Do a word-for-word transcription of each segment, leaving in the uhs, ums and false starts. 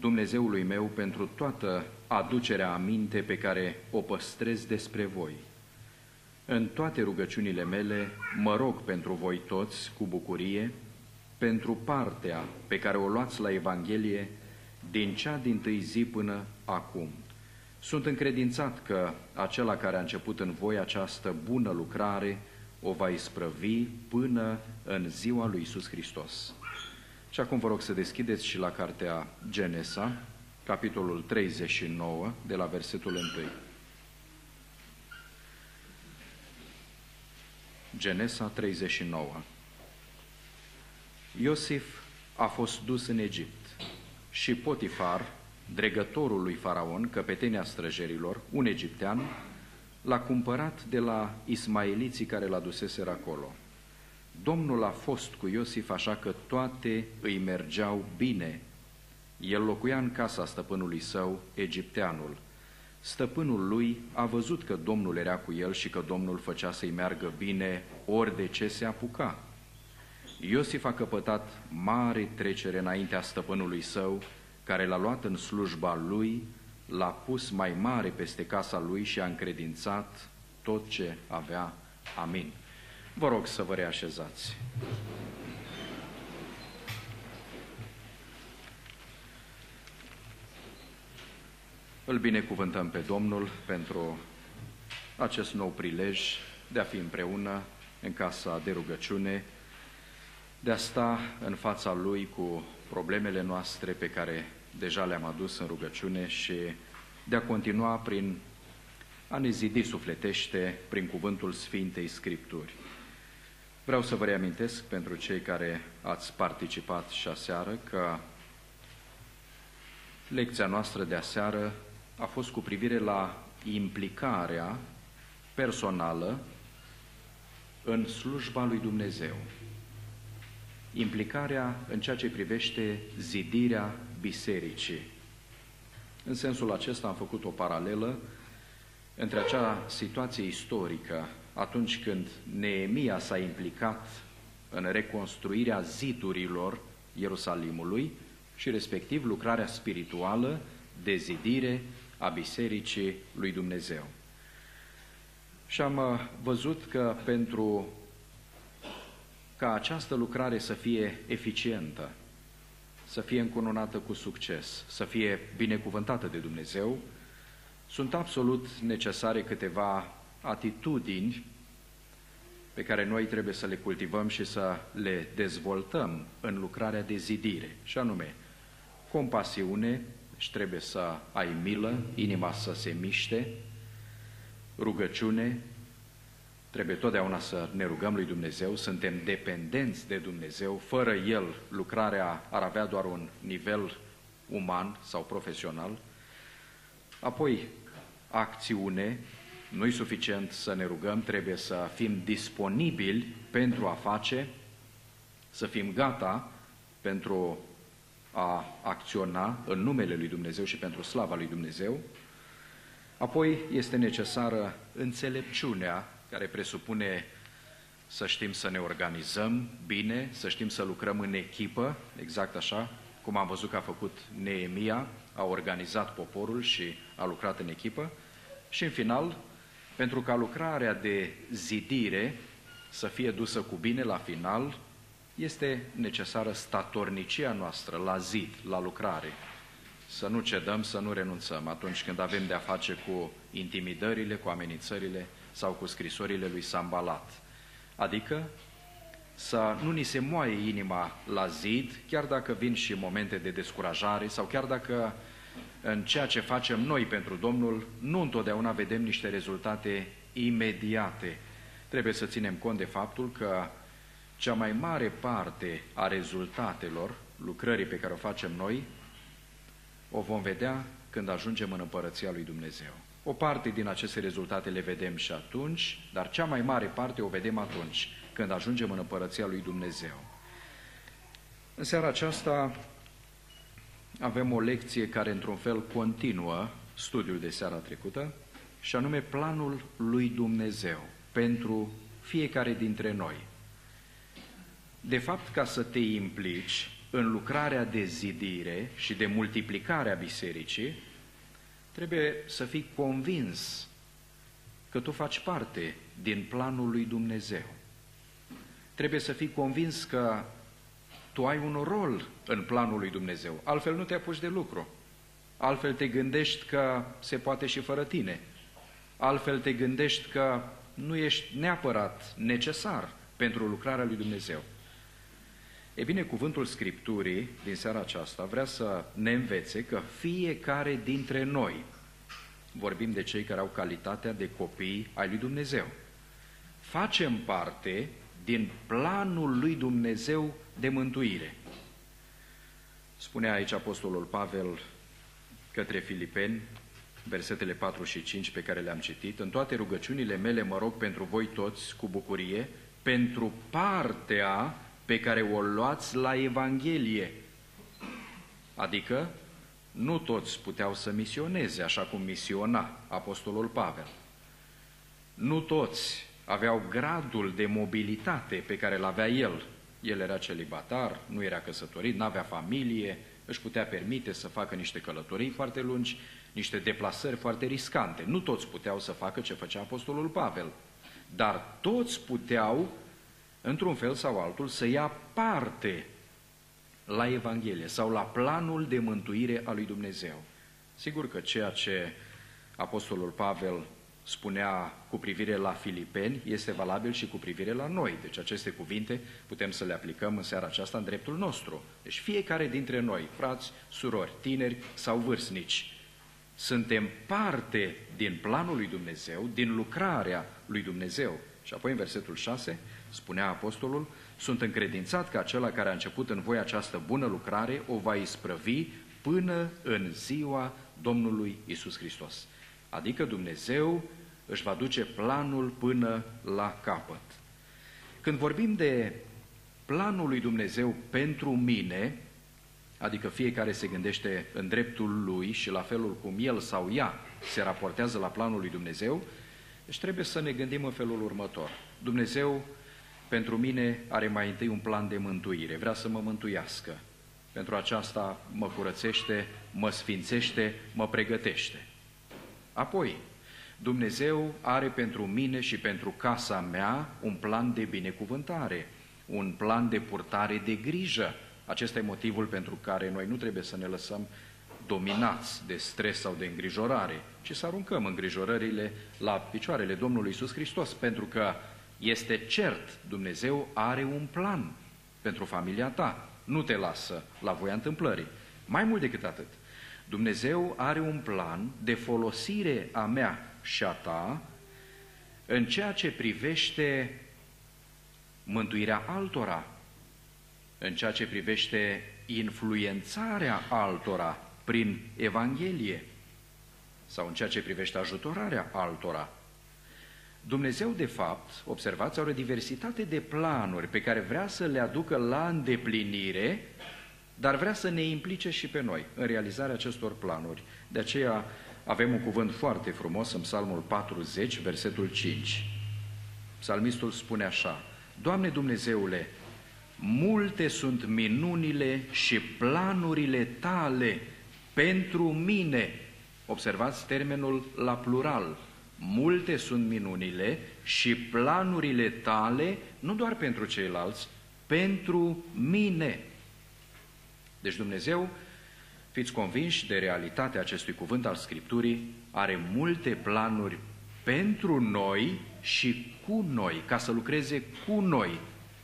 Dumnezeului meu pentru toată aducerea aminte pe care o păstrez despre voi. În toate rugăciunile mele mă rog pentru voi toți cu bucurie, pentru partea pe care o luați la Evanghelie din cea dintâi zi până acum. Sunt încredințat că acela care a început în voi această bună lucrare o va isprăvi până în ziua lui Iisus Hristos. Și acum vă rog să deschideți și la cartea Genesa, capitolul treizeci și nouă, de la versetul unu. Genesa treizeci și nouă. Iosif a fost dus în Egipt și Potifar, dregătorul lui Faraon, căpetenia străjerilor, un egiptean, l-a cumpărat de la ismaeliții care l-a duseseră acolo. Domnul a fost cu Iosif așa că toate îi mergeau bine. El locuia în casa stăpânului său, egipteanul. Stăpânul lui a văzut că Domnul era cu el și că Domnul făcea să-i meargă bine ori de ce se apuca. Iosif a căpătat mare trecere înaintea stăpânului său, care l-a luat în slujba lui, l-a pus mai mare peste casa lui și a încredințat tot ce avea. Amin. Vă rog să vă reașezați. Îl binecuvântăm pe Domnul pentru acest nou prilej de a fi împreună în casa de rugăciune, de a sta în fața Lui cu problemele noastre pe care deja le-am adus în rugăciune și de a continua prin a ne zidi sufletește prin cuvântul Sfintei Scripturi. Vreau să vă reamintesc pentru cei care ați participat și aseară că lecția noastră de aseară a fost cu privire la implicarea personală în slujba lui Dumnezeu. Implicarea în ceea ce privește zidirea bisericii. În sensul acesta am făcut o paralelă între acea situație istorică atunci când Neemia s-a implicat în reconstruirea zidurilor Ierusalimului și respectiv lucrarea spirituală de zidire a bisericii lui Dumnezeu. Și am văzut că pentru ca această lucrare să fie eficientă, să fie încununată cu succes, să fie binecuvântată de Dumnezeu, sunt absolut necesare câteva atitudini pe care noi trebuie să le cultivăm și să le dezvoltăm în lucrarea de zidire, și anume compasiune, și trebuie să ai milă, inima să se miște, rugăciune, trebuie totdeauna să ne rugăm lui Dumnezeu, suntem dependenți de Dumnezeu, fără El lucrarea ar avea doar un nivel uman sau profesional. Apoi, acțiune, nu-i suficient să ne rugăm, trebuie să fim disponibili pentru a face, să fim gata pentru a acționa în numele lui Dumnezeu și pentru slava lui Dumnezeu. Apoi este necesară înțelepciunea, care presupune să știm să ne organizăm bine, să știm să lucrăm în echipă, exact așa cum am văzut că a făcut Neemia, a organizat poporul și a lucrat în echipă. Și în final, pentru ca lucrarea de zidire să fie dusă cu bine la final, este necesară statornicia noastră la zid, la lucrare. Să nu cedăm, să nu renunțăm atunci când avem de a face cu intimidările, cu amenințările sau cu scrisorile lui Sambalat. Adică să nu ni se moaie inima la zid, chiar dacă vin și momente de descurajare sau chiar dacă în ceea ce facem noi pentru Domnul nu întotdeauna vedem niște rezultate imediate. Trebuie să ținem cont de faptul că cea mai mare parte a rezultatelor lucrării pe care o facem noi o vom vedea când ajungem în Împărăția lui Dumnezeu. O parte din aceste rezultate le vedem și atunci, dar cea mai mare parte o vedem atunci, când ajungem în Împărăția lui Dumnezeu. În seara aceasta avem o lecție care, într-un fel, continuă studiul de seara trecută, și anume planul lui Dumnezeu pentru fiecare dintre noi. De fapt, ca să te implici în lucrarea de zidire și de multiplicare a bisericii, trebuie să fii convins că tu faci parte din planul lui Dumnezeu. Trebuie să fii convins că tu ai un rol în planul lui Dumnezeu, altfel nu te apuci de lucru, altfel te gândești că se poate și fără tine, altfel te gândești că nu ești neapărat necesar pentru lucrarea lui Dumnezeu. E bine, cuvântul Scripturii din seara aceasta vrea să ne învețe că fiecare dintre noi, vorbim de cei care au calitatea de copii ai lui Dumnezeu, facem parte din planul lui Dumnezeu de mântuire. Spunea aici Apostolul Pavel către Filipeni, versetele patru și cinci pe care le-am citit: în toate rugăciunile mele mă rog pentru voi toți cu bucurie, pentru partea pe care o luați la Evanghelie. Adică nu toți puteau să misioneze așa cum misiona Apostolul Pavel. Nu toți aveau gradul de mobilitate pe care îl avea el. El era celibatar, nu era căsătorit, nu avea familie, își putea permite să facă niște călătorii foarte lungi, niște deplasări foarte riscante. Nu toți puteau să facă ce făcea Apostolul Pavel, dar toți puteau, într-un fel sau altul, să ia parte la Evanghelie sau la planul de mântuire a lui Dumnezeu. Sigur că ceea ce Apostolul Pavel spunea cu privire la Filipeni este valabil și cu privire la noi. Deci aceste cuvinte putem să le aplicăm în seara aceasta în dreptul nostru. Deci fiecare dintre noi, frați, surori, tineri sau vârstnici, suntem parte din planul lui Dumnezeu, din lucrarea lui Dumnezeu. Și apoi în versetul șase spunea apostolul: sunt încredințat că acela care a început în voi această bună lucrare o va isprăvi până în ziua Domnului Iisus Hristos. Adică Dumnezeu își va duce planul până la capăt. Când vorbim de planul lui Dumnezeu pentru mine, adică fiecare se gândește în dreptul lui și la felul cum el sau ea se raportează la planul lui Dumnezeu, deci trebuie să ne gândim în felul următor. Dumnezeu pentru mine are mai întâi un plan de mântuire, vrea să mă mântuiască. Pentru aceasta mă curățește, mă sfințește, mă pregătește. Apoi, Dumnezeu are pentru mine și pentru casa mea un plan de binecuvântare, un plan de purtare de grijă. Acesta e motivul pentru care noi nu trebuie să ne lăsăm dominați de stres sau de îngrijorare, ci să aruncăm îngrijorările la picioarele Domnului Iisus Hristos, pentru că este cert, Dumnezeu are un plan pentru familia ta, nu te lasă la voia întâmplării. Mai mult decât atât, Dumnezeu are un plan de folosire a mea și a ta în ceea ce privește mântuirea altora, în ceea ce privește influențarea altora prin Evanghelie sau în ceea ce privește ajutorarea altora. Dumnezeu, de fapt, observați, are o diversitate de planuri pe care vrea să le aducă la îndeplinire, dar vrea să ne implice și pe noi în realizarea acestor planuri. De aceea avem un cuvânt foarte frumos în Psalmul patruzeci, versetul cinci. Psalmistul spune așa: Doamne Dumnezeule, multe sunt minunile și planurile tale pentru mine. Observați termenul la plural. Multe sunt minunile și planurile tale, nu doar pentru ceilalți, pentru mine. Deci Dumnezeu, fiți convinși de realitatea acestui cuvânt al Scripturii, are multe planuri pentru noi și cu noi, ca să lucreze cu noi.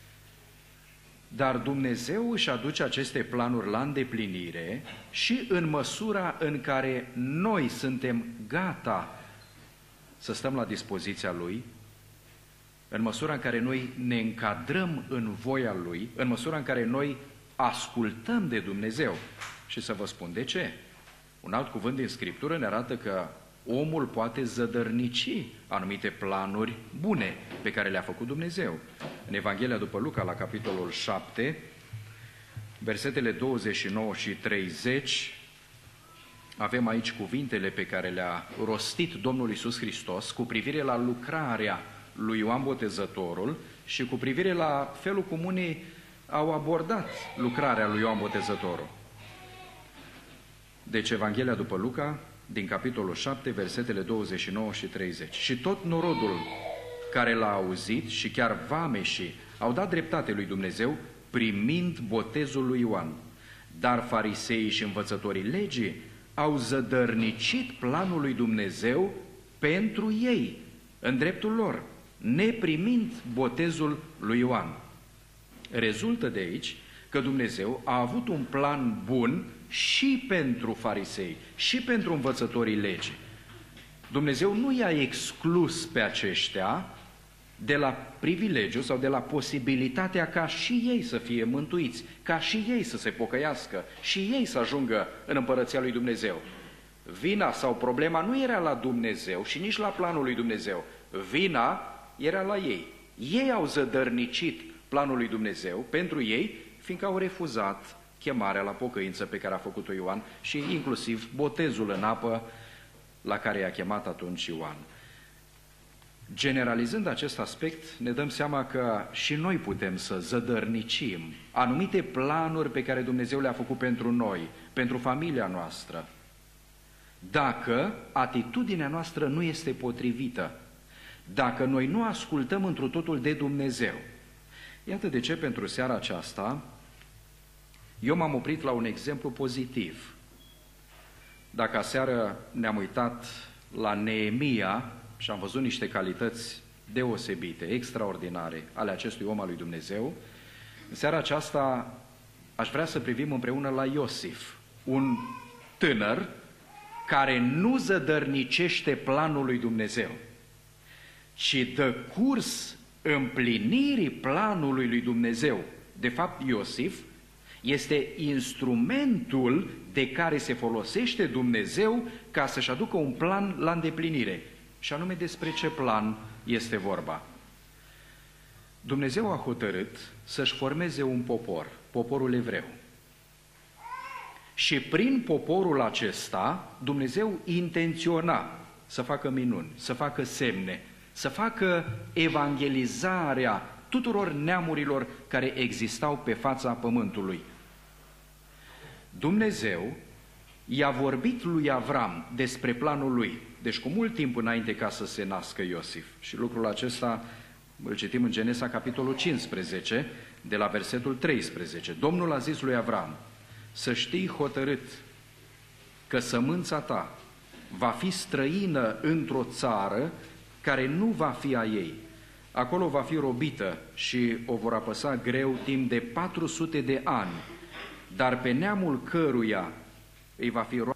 Dar Dumnezeu își aduce aceste planuri la îndeplinire și în măsura în care noi suntem gata să stăm la dispoziția Lui, în măsura în care noi ne încadrăm în voia Lui, în măsura în care noi ascultăm de Dumnezeu. Și să vă spun de ce. Un alt cuvânt din Scriptură ne arată că omul poate zădărnici anumite planuri bune pe care le-a făcut Dumnezeu. În Evanghelia după Luca, la capitolul șapte, versetele douăzeci și nouă și treizeci, avem aici cuvintele pe care le-a rostit Domnul Iisus Hristos cu privire la lucrarea lui Ioan Botezătorul și cu privire la felul cum unii au abordat lucrarea lui Ioan Botezătorul. Deci Evanghelia după Luca, din capitolul șapte, versetele douăzeci și nouă și treizeci. Și tot norodul care l-a auzit și chiar vameșii au dat dreptate lui Dumnezeu primind botezul lui Ioan. Dar fariseii și învățătorii legii au zădărnicit planul lui Dumnezeu pentru ei, în dreptul lor, neprimind botezul lui Ioan. Rezultă de aici că Dumnezeu a avut un plan bun și pentru farisei, și pentru învățătorii legii. Dumnezeu nu i-a exclus pe aceștia de la privilegiu sau de la posibilitatea ca și ei să fie mântuiți, ca și ei să se pocăiască, și ei să ajungă în împărăția lui Dumnezeu. Vina sau problema nu era la Dumnezeu și nici la planul lui Dumnezeu. Vina era la ei. Ei au zădărnicit planul lui Dumnezeu pentru ei, fiindcă au refuzat chemarea la pocăință pe care a făcut-o Ioan și inclusiv botezul în apă la care i-a chemat atunci Ioan. Generalizând acest aspect, ne dăm seama că și noi putem să zădărnicim anumite planuri pe care Dumnezeu le-a făcut pentru noi, pentru familia noastră, dacă atitudinea noastră nu este potrivită, dacă noi nu ascultăm întru totul de Dumnezeu. Iată de ce pentru seara aceasta eu m-am oprit la un exemplu pozitiv. Dacă aseară ne-am uitat la Neemia și am văzut niște calități deosebite, extraordinare ale acestui om al lui Dumnezeu, în seara aceasta aș vrea să privim împreună la Iosif, un tânăr care nu zădărnicește planul lui Dumnezeu, ci dă curs împlinirii planului lui Dumnezeu. De fapt, Iosif este instrumentul de care se folosește Dumnezeu ca să-și aducă un plan la îndeplinire. Și anume despre ce plan este vorba. Dumnezeu a hotărât să-și formeze un popor, poporul evreu. Și prin poporul acesta, Dumnezeu intenționa să facă minuni, să facă semne, să facă evangelizarea tuturor neamurilor care existau pe fața pământului. Dumnezeu i-a vorbit lui Avram despre planul lui, deci cu mult timp înainte ca să se nască Iosif. Și lucrul acesta îl citim în Genesa, capitolul cincisprezece, de la versetul treisprezece. Domnul a zis lui Avram: să știi hotărât că sămânța ta va fi străină într-o țară care nu va fi a ei. Acolo va fi robită și o vor apăsa greu timp de patru sute de ani, dar pe neamul căruia îi va fi roată,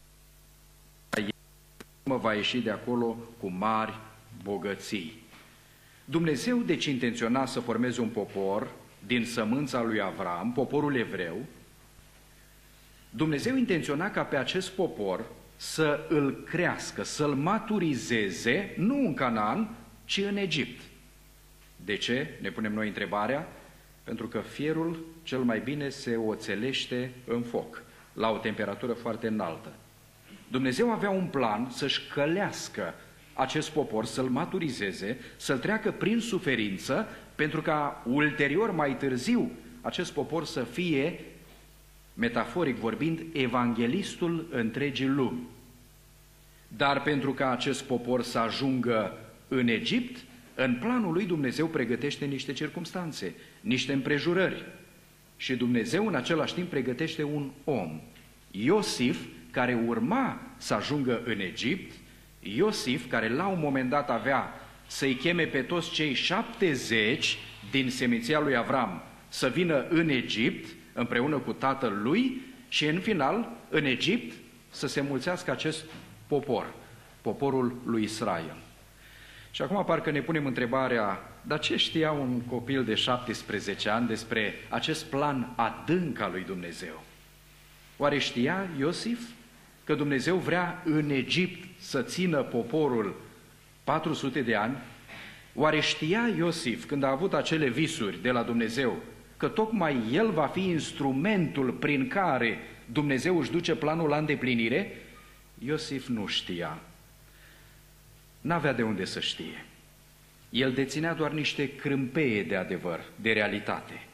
va ieși de acolo cu mari bogății. Dumnezeu deci intenționa să formeze un popor din sămânța lui Avram, poporul evreu. Dumnezeu intenționa ca pe acest popor să îl crească, să-l maturizeze, nu în Canaan, ci în Egipt. De ce? Ne punem noi întrebarea. Pentru că fierul cel mai bine se oțelește în foc, la o temperatură foarte înaltă. Dumnezeu avea un plan să-și călească acest popor, să-l maturizeze, să-l treacă prin suferință, pentru ca ulterior, mai târziu, acest popor să fie, metaforic vorbind, evanghelistul întregii lumi. Dar pentru ca acest popor să ajungă în Egipt, în planul lui Dumnezeu pregătește niște circumstanțe, niște împrejurări. Și Dumnezeu în același timp pregătește un om, Iosif, care urma să ajungă în Egipt, Iosif, care la un moment dat avea să-i cheme pe toți cei șaptezeci din seminția lui Avram să vină în Egipt împreună cu tatăl lui și în final, în Egipt, să se mulțească acest popor, poporul lui Israel. Și acum parcă ne punem întrebarea, dar ce știa un copil de șaptesprezece ani despre acest plan adânc al lui Dumnezeu? Oare știa Iosif că Dumnezeu vrea în Egipt să țină poporul patru sute de ani? Oare știa Iosif, când a avut acele visuri de la Dumnezeu, că tocmai el va fi instrumentul prin care Dumnezeu își duce planul la îndeplinire? Iosif nu știa. N-avea de unde să știe. El deținea doar niște crâmpeie de adevăr, de realitate.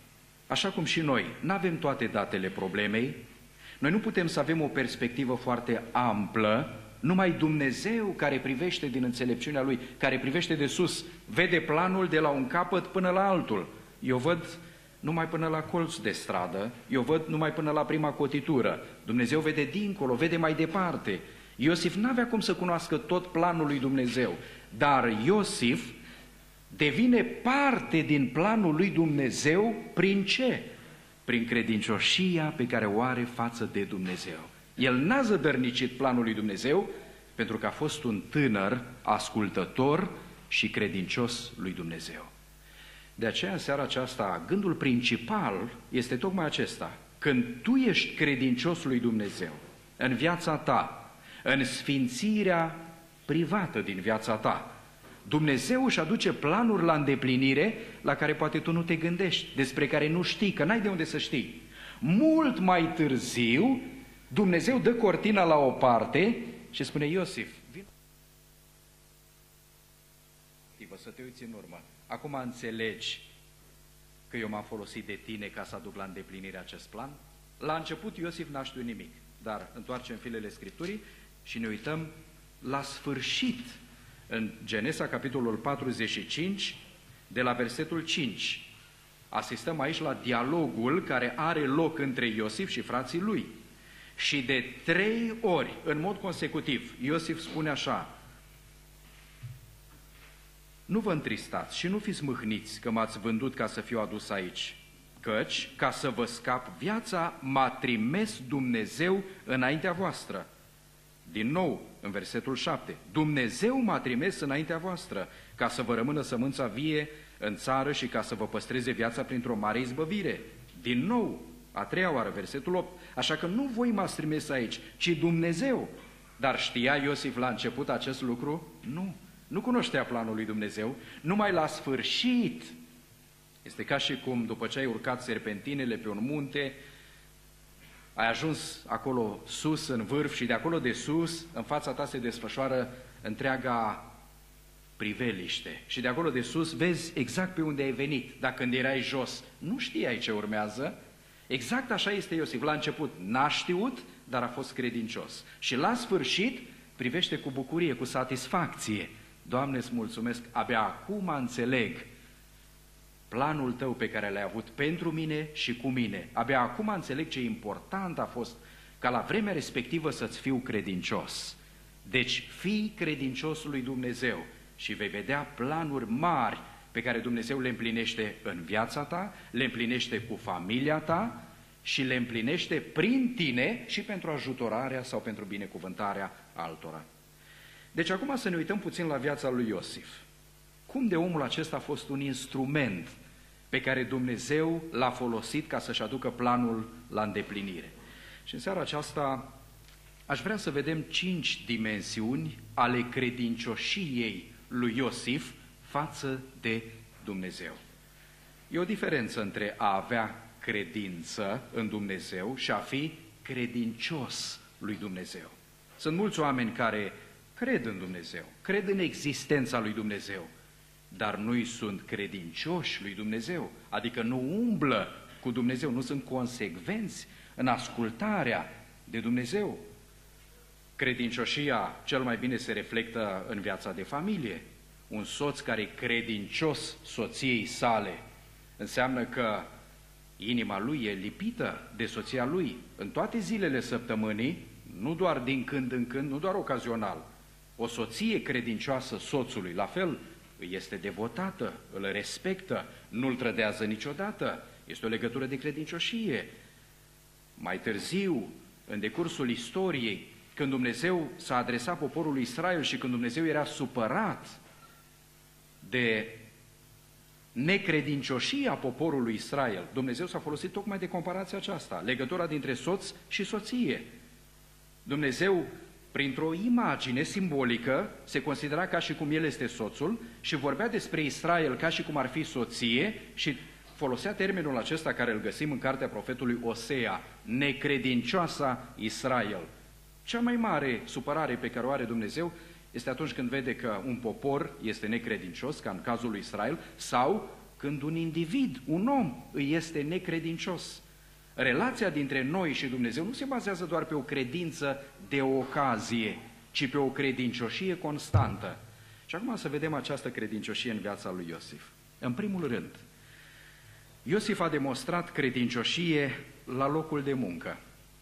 așa cum și noi, nu avem toate datele problemei, noi nu putem să avem o perspectivă foarte amplă, numai Dumnezeu care privește din înțelepciunea Lui, care privește de sus, vede planul de la un capăt până la altul. Eu văd numai până la colț de stradă, eu văd numai până la prima cotitură. Dumnezeu vede dincolo, vede mai departe. Iosif n-avea cum să cunoască tot planul lui Dumnezeu, dar Iosif devine parte din planul lui Dumnezeu prin ce? Prin credincioșia pe care o are față de Dumnezeu. El n-a zădărnicit planul lui Dumnezeu pentru că a fost un tânăr ascultător și credincios lui Dumnezeu. De aceea, în seara aceasta, gândul principal este tocmai acesta. Când tu ești credincios lui Dumnezeu, în viața ta, în sfințirea privată din viața ta, Dumnezeu își aduce planuri la îndeplinire la care poate tu nu te gândești, despre care nu știi, că n-ai de unde să știi. Mult mai târziu, Dumnezeu dă cortina la o parte și spune: Iosif, vin să te uiți în urmă. Acum înțelegi că eu m-am folosit de tine ca să aduc la îndeplinire acest plan? La început Iosif n-a știut nimic, dar întoarcem filele Scripturii și ne uităm la sfârșit, în Genesa, capitolul patruzeci și cinci, de la versetul cinci. Asistăm aici la dialogul care are loc între Iosif și frații lui. Și de trei ori, în mod consecutiv, Iosif spune așa: nu vă întristați și nu fiți mâhniți că m-ați vândut ca să fiu adus aici, căci, ca să vă scap viața, m-a trimis Dumnezeu înaintea voastră. Din nou, în versetul șapte, Dumnezeu m-a trimis înaintea voastră, ca să vă rămână sămânța vie în țară și ca să vă păstreze viața printr-o mare izbăvire. Din nou, a treia oară, versetul opt, așa că nu voi m-ați trimis aici, ci Dumnezeu. Dar știa Iosif la început acest lucru? Nu. Nu cunoștea planul lui Dumnezeu, numai la sfârșit. Este ca și cum după ce ai urcat serpentinele pe un munte, ai ajuns acolo sus, în vârf, și de acolo de sus, în fața ta se desfășoară întreaga priveliște. Și de acolo de sus vezi exact pe unde ai venit. Dar când erai jos, nu știai ce urmează. Exact așa este Iosif. La început n-a știut, dar a fost credincios. Și la sfârșit privește cu bucurie, cu satisfacție. Doamne, îți mulțumesc, abia acum înțeleg planul tău pe care l-ai avut pentru mine și cu mine. Abia acum înțeleg ce important a fost ca la vremea respectivă să-ți fiu credincios. Deci fii credincios lui Dumnezeu și vei vedea planuri mari pe care Dumnezeu le împlinește în viața ta, le împlinește cu familia ta și le împlinește prin tine și pentru ajutorarea sau pentru binecuvântarea altora. Deci acum să ne uităm puțin la viața lui Iosif. Cum de omul acesta a fost un instrument pe care Dumnezeu l-a folosit ca să-și aducă planul la îndeplinire. Și în seara aceasta aș vrea să vedem cinci dimensiuni ale credincioșiei lui Iosif față de Dumnezeu. E o diferență între a avea credință în Dumnezeu și a fi credincios lui Dumnezeu. Sunt mulți oameni care cred în Dumnezeu, cred în existența lui Dumnezeu, dar nu-i sunt credincioși lui Dumnezeu, adică nu umblă cu Dumnezeu, nu sunt consecvenți în ascultarea de Dumnezeu. Credincioșia cel mai bine se reflectă în viața de familie. Un soț care e credincios soției sale înseamnă că inima lui e lipită de soția lui în toate zilele săptămânii, nu doar din când în când, nu doar ocazional. O soție credincioasă soțului, la fel, îi este devotată, îl respectă, nu îl trădează niciodată. Este o legătură de credincioșie. Mai târziu, în decursul istoriei, când Dumnezeu s-a adresat poporului Israel și când Dumnezeu era supărat de necredincioșia poporului Israel, Dumnezeu s-a folosit tocmai de comparația aceasta, legătura dintre soț și soție. Dumnezeu, printr-o imagine simbolică, se considera ca și cum el este soțul și vorbea despre Israel ca și cum ar fi soție și folosea termenul acesta care îl găsim în cartea profetului Osea, necredincioasa Israel. Cea mai mare supărare pe care o are Dumnezeu este atunci când vede că un popor este necredincios, ca în cazul lui Israel, sau când un individ, un om, îi este necredincios. Relația dintre noi și Dumnezeu nu se bazează doar pe o credință de ocazie, ci pe o credincioșie constantă. Și acum să vedem această credincioșie în viața lui Iosif. În primul rând, Iosif a demonstrat credincioșie la locul de muncă.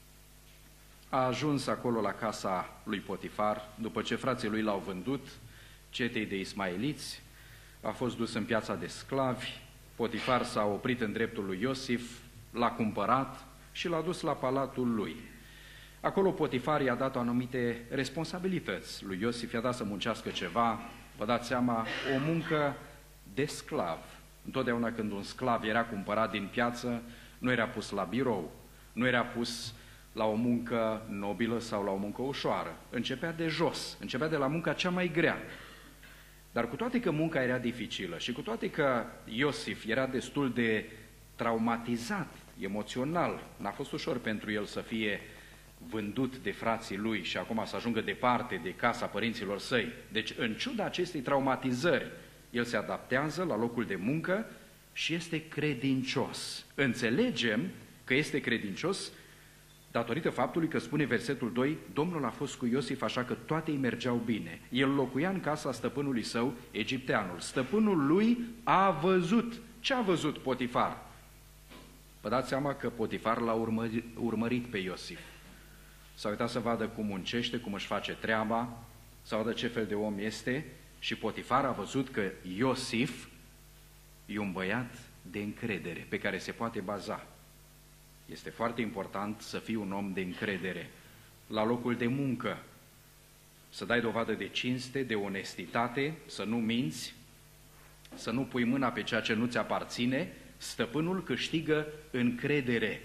A ajuns acolo la casa lui Potifar, după ce frații lui l-au vândut cetei de ismaeliți, a fost dus în piața de sclavi, Potifar s-a oprit în dreptul lui Iosif, l-a cumpărat și l-a dus la palatul lui. Acolo Potifar i-a dat anumite responsabilități lui Iosif, i-a dat să muncească ceva, vă dați seama, o muncă de sclav. Întotdeauna când un sclav era cumpărat din piață, nu era pus la birou, nu era pus la o muncă nobilă sau la o muncă ușoară. Începea de jos, începea de la munca cea mai grea. Dar cu toate că munca era dificilă și cu toate că Iosif era destul de traumatizat, emoțional, n-a fost ușor pentru el să fie vândut de frații lui și acum să ajungă departe de casa părinților săi. Deci, în ciuda acestei traumatizări, el se adaptează la locul de muncă și este credincios. Înțelegem că este credincios datorită faptului că spune versetul doi, Domnul a fost cu Iosif așa că toate îi mergeau bine. El locuia în casa stăpânului său, egipteanul. Stăpânul lui a văzut. Ce a văzut Potifar? Vă dați seama că Potifar l-a urmărit, urmărit pe Iosif. S-a uitat să vadă cum muncește, cum își face treaba, să vadă ce fel de om este și Potifar a văzut că Iosif e un băiat de încredere pe care se poate baza. Este foarte important să fii un om de încredere la locul de muncă, să dai dovadă de cinste, de onestitate, să nu minți, să nu pui mâna pe ceea ce nu ți aparține. Stăpânul câștigă încredere.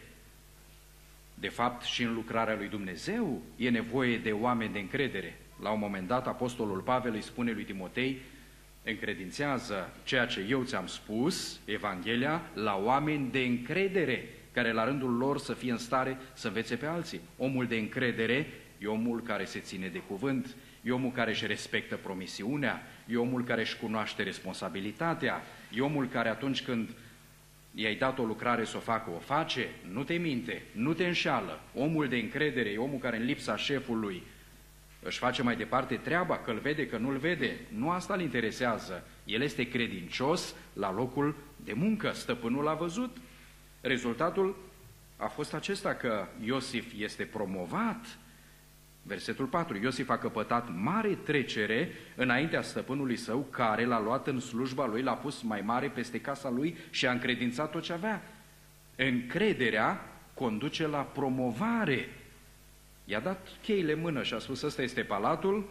De fapt, și în lucrarea lui Dumnezeu e nevoie de oameni de încredere. La un moment dat, apostolul Pavel îi spune lui Timotei, încredințează ceea ce eu ți-am spus, Evanghelia, la oameni de încredere, care la rândul lor să fie în stare să învețe pe alții. Omul de încredere e omul care se ține de cuvânt, e omul care își respectă promisiunea, e omul care își cunoaște responsabilitatea, e omul care atunci când i-ai dat o lucrare să o facă, o face, nu te minte, nu te înșală. Omul de încredere e omul care în lipsa șefului își face mai departe treaba, că îl vede, că nu-l vede. Nu asta îl interesează. El este credincios la locul de muncă. Stăpânul a văzut. Rezultatul a fost acesta că Iosif este promovat. Versetul patru. Iosif a căpătat mare trecere înaintea stăpânului său, care l-a luat în slujba lui, l-a pus mai mare peste casa lui și a încredințat tot ce avea. Încrederea conduce la promovare. I-a dat cheile în mână și a spus, ăsta este palatul,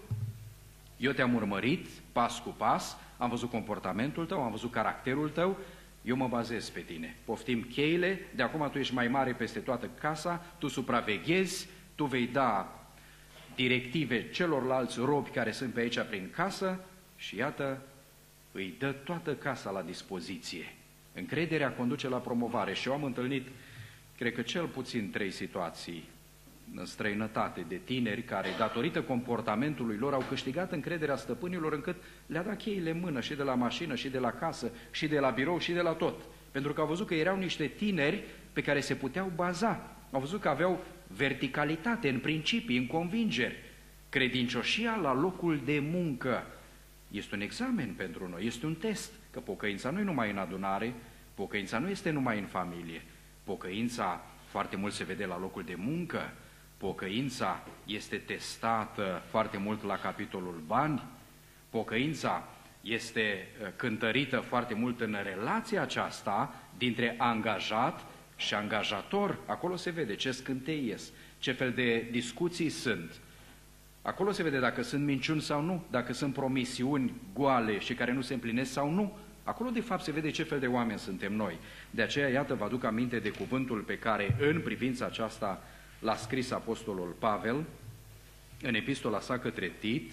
eu te-am urmărit pas cu pas, am văzut comportamentul tău, am văzut caracterul tău, eu mă bazez pe tine. Poftim cheile, de acum tu ești mai mare peste toată casa, tu supraveghezi, tu vei da directive celorlalți robi care sunt pe aici prin casă și iată, îi dă toată casa la dispoziție. Încrederea conduce la promovare și eu am întâlnit, cred că cel puțin trei situații în străinătate de tineri care, datorită comportamentului lor, au câștigat încrederea stăpânilor încât le-a dat cheile în mână și de la mașină, și de la casă, și de la birou, și de la tot. Pentru că au văzut că erau niște tineri pe care se puteau baza. Au văzut că aveau verticalitate în principii, în convingeri. Credincioșia la locul de muncă este un examen pentru noi, este un test, că pocăința nu e numai în adunare, pocăința nu este numai în familie, pocăința foarte mult se vede la locul de muncă, pocăința este testată foarte mult la capitolul bani, pocăința este cântărită foarte mult în relația aceasta dintre angajat și angajator. Acolo se vede ce scântei ies, ce fel de discuții sunt. Acolo se vede dacă sunt minciuni sau nu, dacă sunt promisiuni goale și care nu se împlinesc sau nu. Acolo, de fapt, se vede ce fel de oameni suntem noi. De aceea, iată, vă aduc aminte de cuvântul pe care, în privința aceasta, l-a scris apostolul Pavel, în epistola sa către Tit,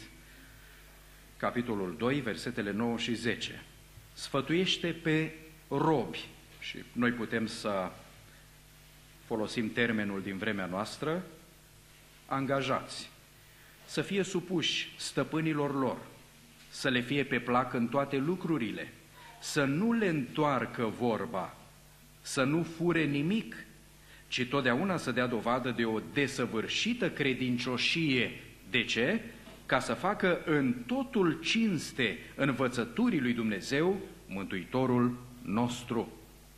capitolul doi, versetele nouă și zece. Sfătuiește pe robi, și noi putem să folosim termenul din vremea noastră, angajați, să fie supuși stăpânilor lor, să le fie pe plac în toate lucrurile, să nu le întoarcă vorba, să nu fure nimic, ci totdeauna să dea dovadă de o desăvârșită credincioșie. De ce? Ca să facă în totul cinste învățăturii lui Dumnezeu, Mântuitorul nostru.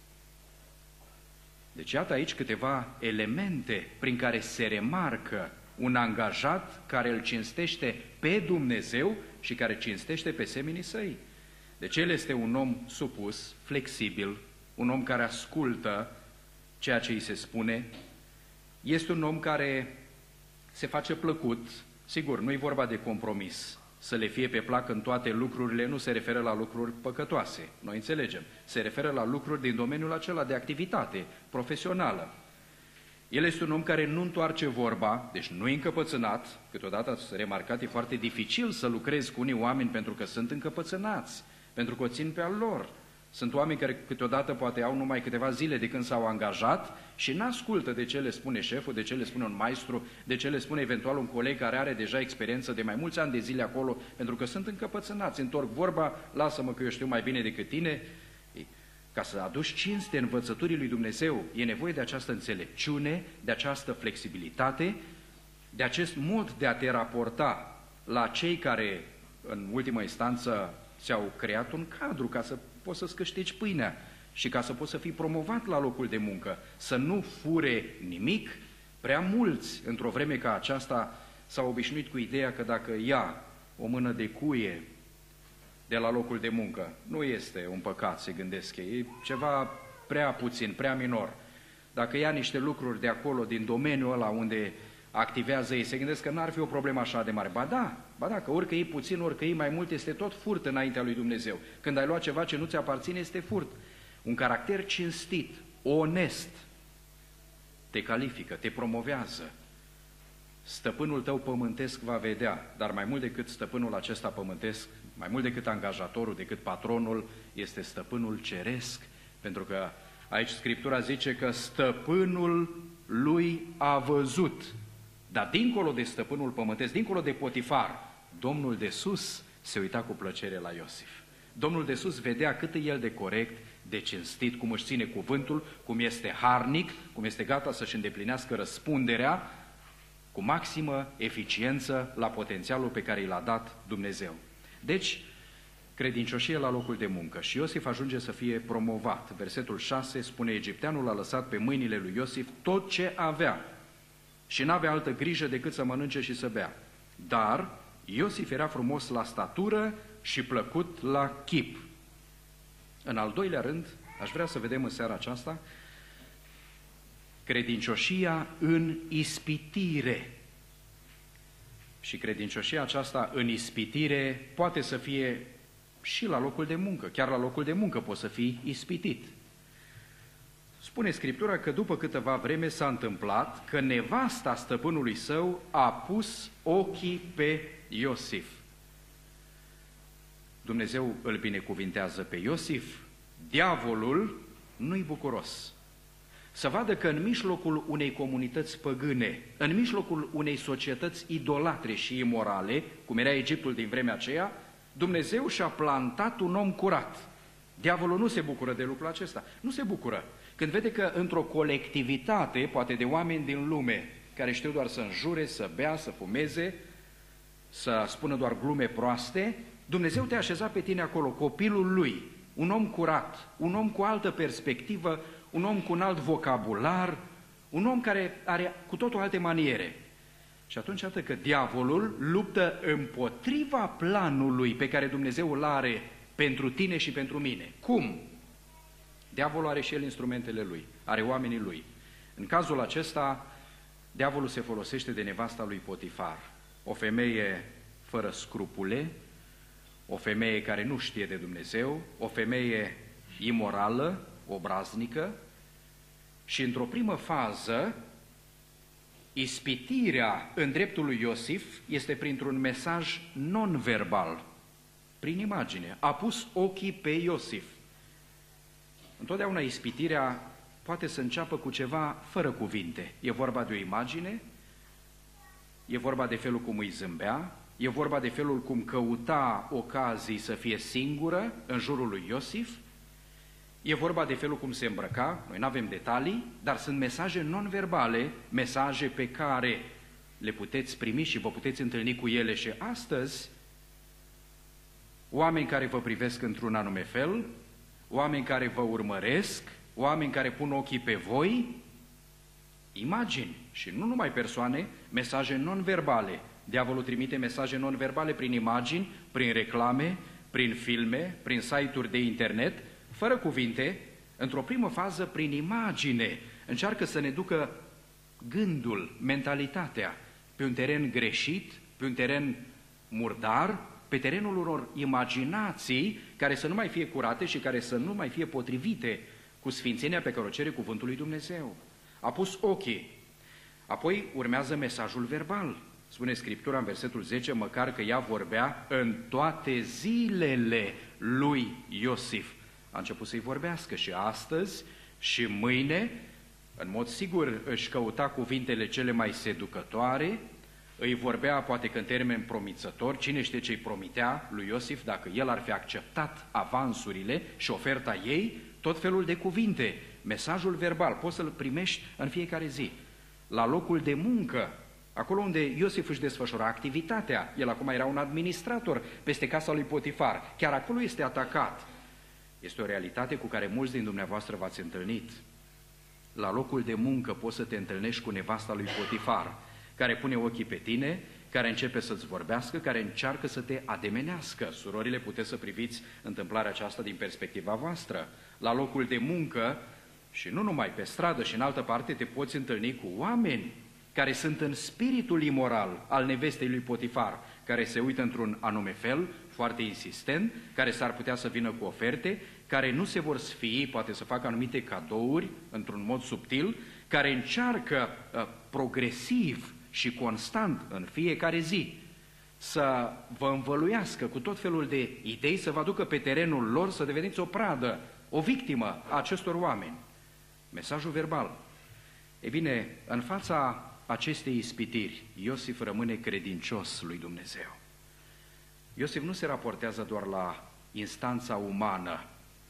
Deci iată aici câteva elemente prin care se remarcă un angajat care îl cinstește pe Dumnezeu și care cinstește pe semenii săi. Deci el este un om supus, flexibil, un om care ascultă ceea ce îi se spune, este un om care se face plăcut, sigur, nu e vorba de compromis, să le fie pe plac în toate lucrurile, nu se referă la lucruri păcătoase, noi înțelegem, se referă la lucruri din domeniul acela de activitate profesională. El este un om care nu întoarce vorba, deci nu e încăpățânat, câteodată ați remarcat, e foarte dificil să lucrezi cu unii oameni pentru că sunt încăpățânați, pentru că o țin pe al lor. Sunt oameni care câteodată poate au numai câteva zile de când s-au angajat și n-ascultă de ce le spune șeful, de ce le spune un maestru, de ce le spune eventual un coleg care are deja experiență de mai mulți ani de zile acolo, pentru că sunt încăpățânați, întorc vorba, lasă-mă că eu știu mai bine decât tine. Ca să aduci cinste învățăturii lui Dumnezeu, e nevoie de această înțelepciune, de această flexibilitate, de acest mod de a te raporta la cei care, în ultimă instanță, ți-au creat un cadru ca să poți să-ți câștigi pâinea și ca să poți să fii promovat la locul de muncă, să nu fure nimic. Prea mulți, într-o vreme ca aceasta, s-au obișnuit cu ideea că dacă ia o mână de cuie de la locul de muncă, nu este un păcat, se gândesc ei, e ceva prea puțin, prea minor. Dacă ia niște lucruri de acolo, din domeniul ăla unde activează ei, se gândesc că n-ar fi o problemă așa de mare. Ba da, ba da, că orică e puțin, orică e mai mult, este tot furt înaintea lui Dumnezeu. Când ai luat ceva ce nu ți aparține, este furt. Un caracter cinstit, onest, te califică, te promovează. Stăpânul tău pământesc va vedea, dar mai mult decât stăpânul acesta pământesc, mai mult decât angajatorul, decât patronul, este stăpânul ceresc, pentru că aici Scriptura zice că stăpânul lui a văzut. Dar dincolo de stăpânul pământesc, dincolo de Potifar, Domnul de sus se uita cu plăcere la Iosif. Domnul de sus vedea cât e el de corect, de cinstit, cum își ține cuvântul, cum este harnic, cum este gata să-și îndeplinească răspunderea cu maximă eficiență la potențialul pe care i l-a dat Dumnezeu. Deci, credincioșie la locul de muncă. Și Iosif ajunge să fie promovat. Versetul șase spune, egipteanul a lăsat pe mâinile lui Iosif tot ce avea și n-avea altă grijă decât să mănânce și să bea. Dar Iosif era frumos la statură și plăcut la chip. În al doilea rând, aș vrea să vedem în seara aceasta credincioșia în ispitire. Și credincioșia aceasta în ispitire poate să fie și la locul de muncă. Chiar la locul de muncă poți să fii ispitit. Spune Scriptura că după câteva vreme s-a întâmplat că nevasta stăpânului său a pus ochii pe Iosif. Dumnezeu îl binecuvintează pe Iosif, diavolul nu-i bucuros. Să vadă că în mijlocul unei comunități păgâne, în mijlocul unei societăți idolatre și imorale, cum era Egiptul din vremea aceea, Dumnezeu și-a plantat un om curat. Diavolul nu se bucură de lucrul acesta, nu se bucură. Când vede că într-o colectivitate, poate de oameni din lume, care știu doar să înjure, să bea, să fumeze, să spună doar glume proaste, Dumnezeu te-a așezat pe tine acolo, copilul lui, un om curat, un om cu altă perspectivă, un om cu un alt vocabular, un om care are cu totul alte maniere. Și atunci atât că diavolul luptă împotriva planului pe care Dumnezeu îl are pentru tine și pentru mine. Cum? Diavolul are și el instrumentele lui, are oamenii lui. În cazul acesta, diavolul se folosește de nevasta lui Potifar, o femeie fără scrupule, o femeie care nu știe de Dumnezeu, o femeie imorală, obraznică, și într-o primă fază, ispitirea în dreptul lui Iosif este printr-un mesaj non-verbal, prin imagine. A pus ochii pe Iosif. Întotdeauna ispitirea poate să înceapă cu ceva fără cuvinte. E vorba de o imagine, e vorba de felul cum îi zâmbea, e vorba de felul cum căuta ocazii să fie singură în jurul lui Iosif, e vorba de felul cum se îmbrăca, noi nu avem detalii, dar sunt mesaje non-verbale, mesaje pe care le puteți primi și vă puteți întâlni cu ele și astăzi, oameni care vă privesc într-un anume fel, oameni care vă urmăresc, oameni care pun ochii pe voi, imagini și nu numai persoane, mesaje non-verbale. Diavolul trimite mesaje non-verbale prin imagini, prin reclame, prin filme, prin site-uri de internet, fără cuvinte, într-o primă fază prin imagine. Încearcă să ne ducă gândul, mentalitatea, pe un teren greșit, pe un teren murdar, pe terenul unor imaginații care să nu mai fie curate și care să nu mai fie potrivite cu sfințenia pe care o cere cuvântul lui Dumnezeu. A pus ochii. Apoi urmează mesajul verbal. Spune Scriptura în versetul zece, măcar că ea vorbea în toate zilele lui Iosif. A început să-i vorbească și astăzi și mâine, în mod sigur își căuta cuvintele cele mai seducătoare, îi vorbea poate că în termeni promițători, cine știe ce îi promitea lui Iosif dacă el ar fi acceptat avansurile și oferta ei, tot felul de cuvinte, mesajul verbal, poți să-l primești în fiecare zi. La locul de muncă, acolo unde Iosif își desfășura activitatea, el acum era un administrator peste casa lui Potifar, chiar acolo este atacat. Este o realitate cu care mulți din dumneavoastră v-ați întâlnit. La locul de muncă poți să te întâlnești cu nevasta lui Potifar, care pune ochii pe tine, care începe să-ți vorbească, care încearcă să te ademenească. Surorile, puteți să priviți întâmplarea aceasta din perspectiva voastră. La locul de muncă, și nu numai pe stradă și în altă parte, te poți întâlni cu oameni care sunt în spiritul imoral al nevestei lui Potifar, care se uită într-un anume fel, foarte insistent, care s-ar putea să vină cu oferte, care nu se vor sfii, poate să facă anumite cadouri într-un mod subtil, care încearcă uh, progresiv și constant în fiecare zi să vă învăluiască cu tot felul de idei, să vă aducă pe terenul lor, să deveniți o pradă, o victimă a acestor oameni. Mesajul verbal. E bine, în fața acestei ispitiri, Iosif rămâne credincios lui Dumnezeu. Iosif nu se raportează doar la instanța umană.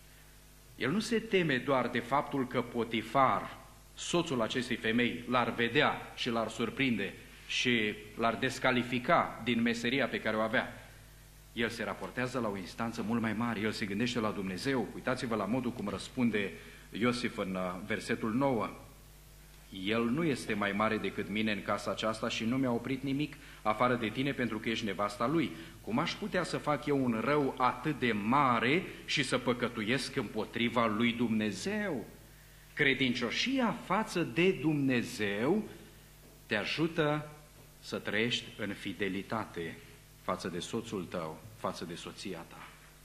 El nu se teme doar de faptul că Potifar, soțul acestei femei, l-ar vedea și l-ar surprinde și l-ar descalifica din meseria pe care o avea. El se raportează la o instanță mult mai mare, el se gândește la Dumnezeu. Uitați-vă la modul cum răspunde Iosif în versetul nouă. El nu este mai mare decât mine în casa aceasta și nu mi-a oprit nimic afară de tine pentru că ești nevasta lui. Cum aș putea să fac eu un rău atât de mare și să păcătuiesc împotriva lui Dumnezeu? Credincioșia față de Dumnezeu te ajută să trăiești în fidelitate față de soțul tău, față de soția ta.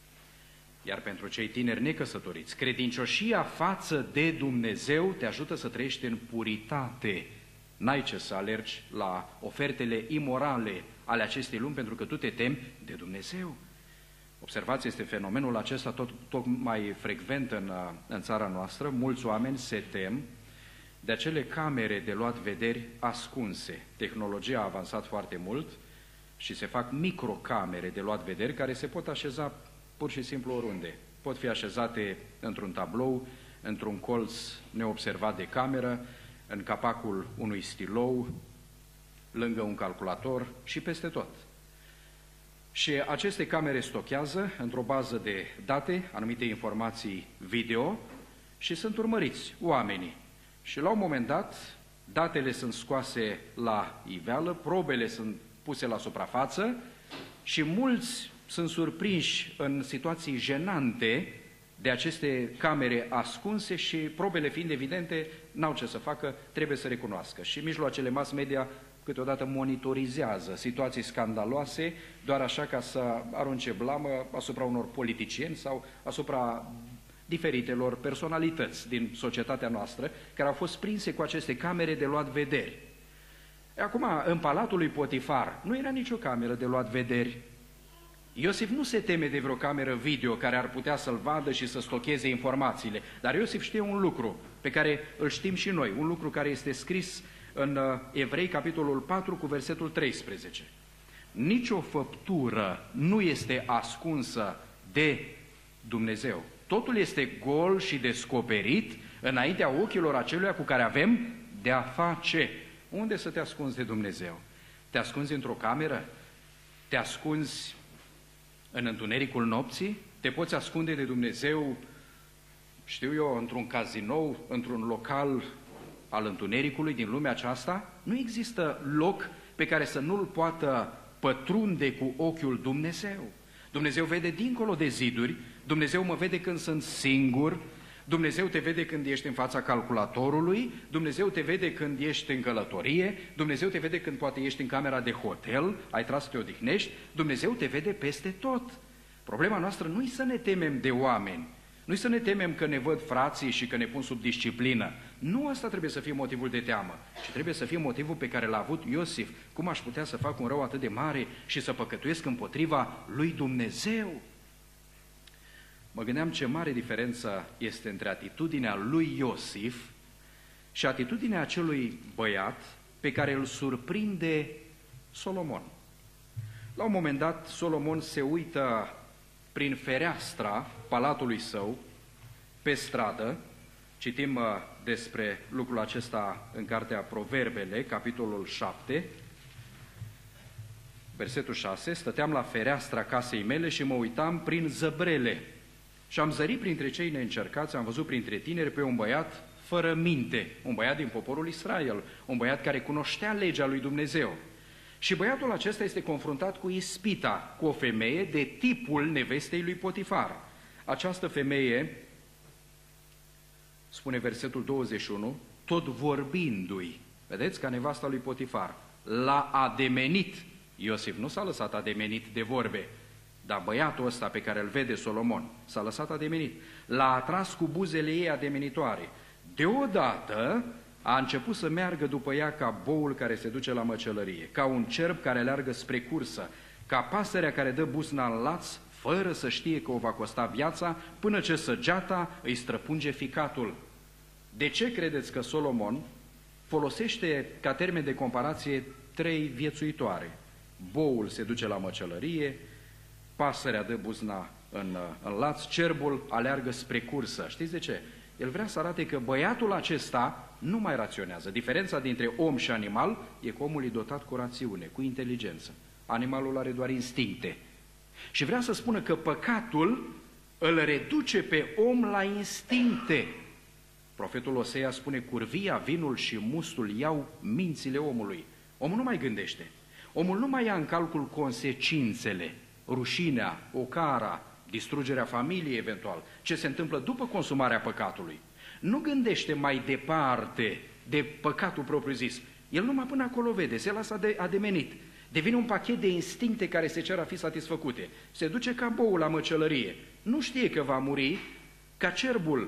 Iar pentru cei tineri necăsătoriți, credincioșia față de Dumnezeu te ajută să trăiești în puritate. N-ai ce să alergi la ofertele imorale ale acestei lumi pentru că tu te temi de Dumnezeu. Observați, este fenomenul acesta tot, tot mai frecvent în, în țara noastră. Mulți oameni se tem de acele camere de luat vederi ascunse. Tehnologia a avansat foarte mult și se fac microcamere de luat vederi care se pot așeza pur și simplu oriunde. Pot fi așezate într-un tablou, într-un colț neobservat de cameră, în capacul unui stilou, lângă un calculator și peste tot. Și aceste camere stochează într-o bază de date anumite informații video și sunt urmăriți oamenii. Și la un moment dat, datele sunt scoase la iveală, probele sunt puse la suprafață și mulți sunt surprinși în situații jenante de aceste camere ascunse și probele fiind evidente, n-au ce să facă, trebuie să recunoască. Și mijloacele mass media câteodată monitorizează situații scandaloase doar așa ca să arunce blamă asupra unor politicieni sau asupra diferitelor personalități din societatea noastră care au fost prinse cu aceste camere de luat vederi. Acum, în palatul lui Potifar nu era nicio cameră de luat vederi. Iosif nu se teme de vreo cameră video care ar putea să-l vadă și să stocheze informațiile, dar Iosif știe un lucru pe care îl știm și noi, un lucru care este scris în Evrei, capitolul patru, cu versetul treisprezece. Nicio făptură nu este ascunsă de Dumnezeu. Totul este gol și descoperit înaintea ochilor aceluia cu care avem de a face. Unde să te ascunzi de Dumnezeu? Te ascunzi într-o cameră? Te ascunzi în întunericul nopții? Te poți ascunde de Dumnezeu, știu eu, într-un cazinou, într-un local al întunericului din lumea aceasta? Nu există loc pe care să nu-l poată pătrunde cu ochiul Dumnezeu. Dumnezeu vede dincolo de ziduri, Dumnezeu mă vede când sunt singur, Dumnezeu te vede când ești în fața calculatorului, Dumnezeu te vede când ești în călătorie, Dumnezeu te vede când poate ești în camera de hotel, ai tras să te odihnești, Dumnezeu te vede peste tot. Problema noastră nu e să ne temem de oameni, nu e să ne temem că ne văd frații și că ne pun sub disciplină. Nu asta trebuie să fie motivul de teamă, ci trebuie să fie motivul pe care l-a avut Iosif. Cum aș putea să fac un rău atât de mare și să păcătuiesc împotriva lui Dumnezeu? Mă gândeam ce mare diferență este între atitudinea lui Iosif și atitudinea acelui băiat pe care îl surprinde Solomon. La un moment dat, Solomon se uită prin fereastra palatului său, pe stradă. Citim despre lucrul acesta în cartea Proverbele, capitolul șapte, versetul șase. Stăteam la fereastra casei mele și mă uitam prin zăbrele și am zărit printre cei neîncercați, am văzut printre tineri pe un băiat fără minte, un băiat din poporul Israel, un băiat care cunoștea legea lui Dumnezeu. Și băiatul acesta este confruntat cu ispita, cu o femeie de tipul nevestei lui Potifar. Această femeie, spune versetul douăzeci și unu, tot vorbindu-i, vedeți, ca nevasta lui Potifar, l-a ademenit. Iosif nu s-a lăsat ademenit de vorbe, dar băiatul ăsta pe care îl vede Solomon s-a lăsat ademenit. L-a atras cu buzele ei ademenitoare. Deodată a început să meargă după ea ca boul care se duce la măcelărie, ca un cerb care aleargă spre cursă, ca pasărea care dă buzna în laț, fără să știe că o va costa viața, până ce săgeata îi străpunge ficatul. De ce credeți că Solomon folosește ca termen de comparație trei viețuitoare? Boul se duce la măcelărie, pasărea dă buzna în, în laț, cerbul aleargă spre cursă. Știți de ce? El vrea să arate că băiatul acesta nu mai raționează. Diferența dintre om și animal e că omul e dotat cu rațiune, cu inteligență. Animalul are doar instincte. Și vrea să spună că păcatul îl reduce pe om la instincte. Profetul Osea spune, curvia, vinul și mustul iau mințile omului. Omul nu mai gândește. Omul nu mai ia în calcul consecințele, rușinea, ocara, distrugerea familiei eventual, ce se întâmplă după consumarea păcatului. Nu gândește mai departe de păcatul propriu-zis. El numai până acolo vede, se lasă ademenit. Devine un pachet de instincte care se cer a fi satisfăcute. Se duce ca boul la măcelărie. Nu știe că va muri, ca cerbul.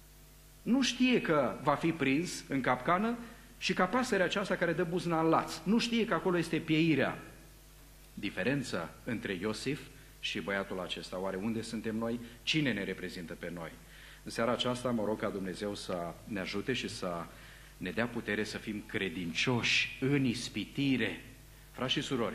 Nu știe că va fi prins în capcană și ca pasărea aceasta care dă buzna în laț. Nu știe că acolo este pieirea. Diferența între Iosif și băiatul acesta. Oare unde suntem noi? Cine ne reprezintă pe noi? În seara aceasta mă rog ca Dumnezeu să ne ajute și să ne dea putere să fim credincioși în ispitire. Frați și surori,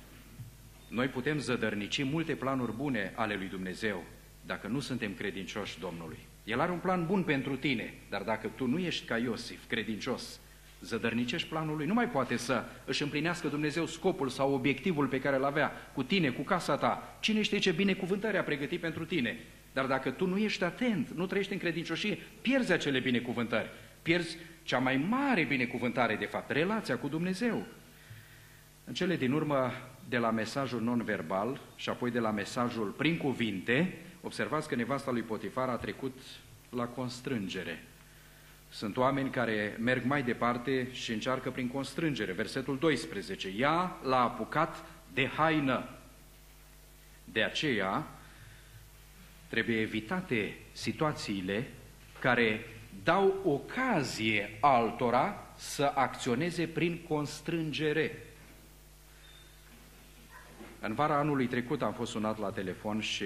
noi putem zădărnici multe planuri bune ale lui Dumnezeu dacă nu suntem credincioși Domnului. El are un plan bun pentru tine, dar dacă tu nu ești ca Iosif, credincios, zădărnicești planul lui, nu mai poate să își împlinească Dumnezeu scopul sau obiectivul pe care îl avea cu tine, cu casa ta. Cine știe ce binecuvântări a pregătit pentru tine? Dar dacă tu nu ești atent, nu trăiești în credincioșie, pierzi acele binecuvântări. Pierzi cea mai mare binecuvântare, de fapt, relația cu Dumnezeu. În cele din urmă, de la mesajul non-verbal și apoi de la mesajul prin cuvinte, observați că nevasta lui Potifar a trecut la constrângere. Sunt oameni care merg mai departe și încearcă prin constrângere. Versetul doisprezece. Ea l-a apucat de haină. De aceea trebuie evitate situațiile care dau ocazie altora să acționeze prin constrângere. În vara anului trecut am fost sunat la telefon și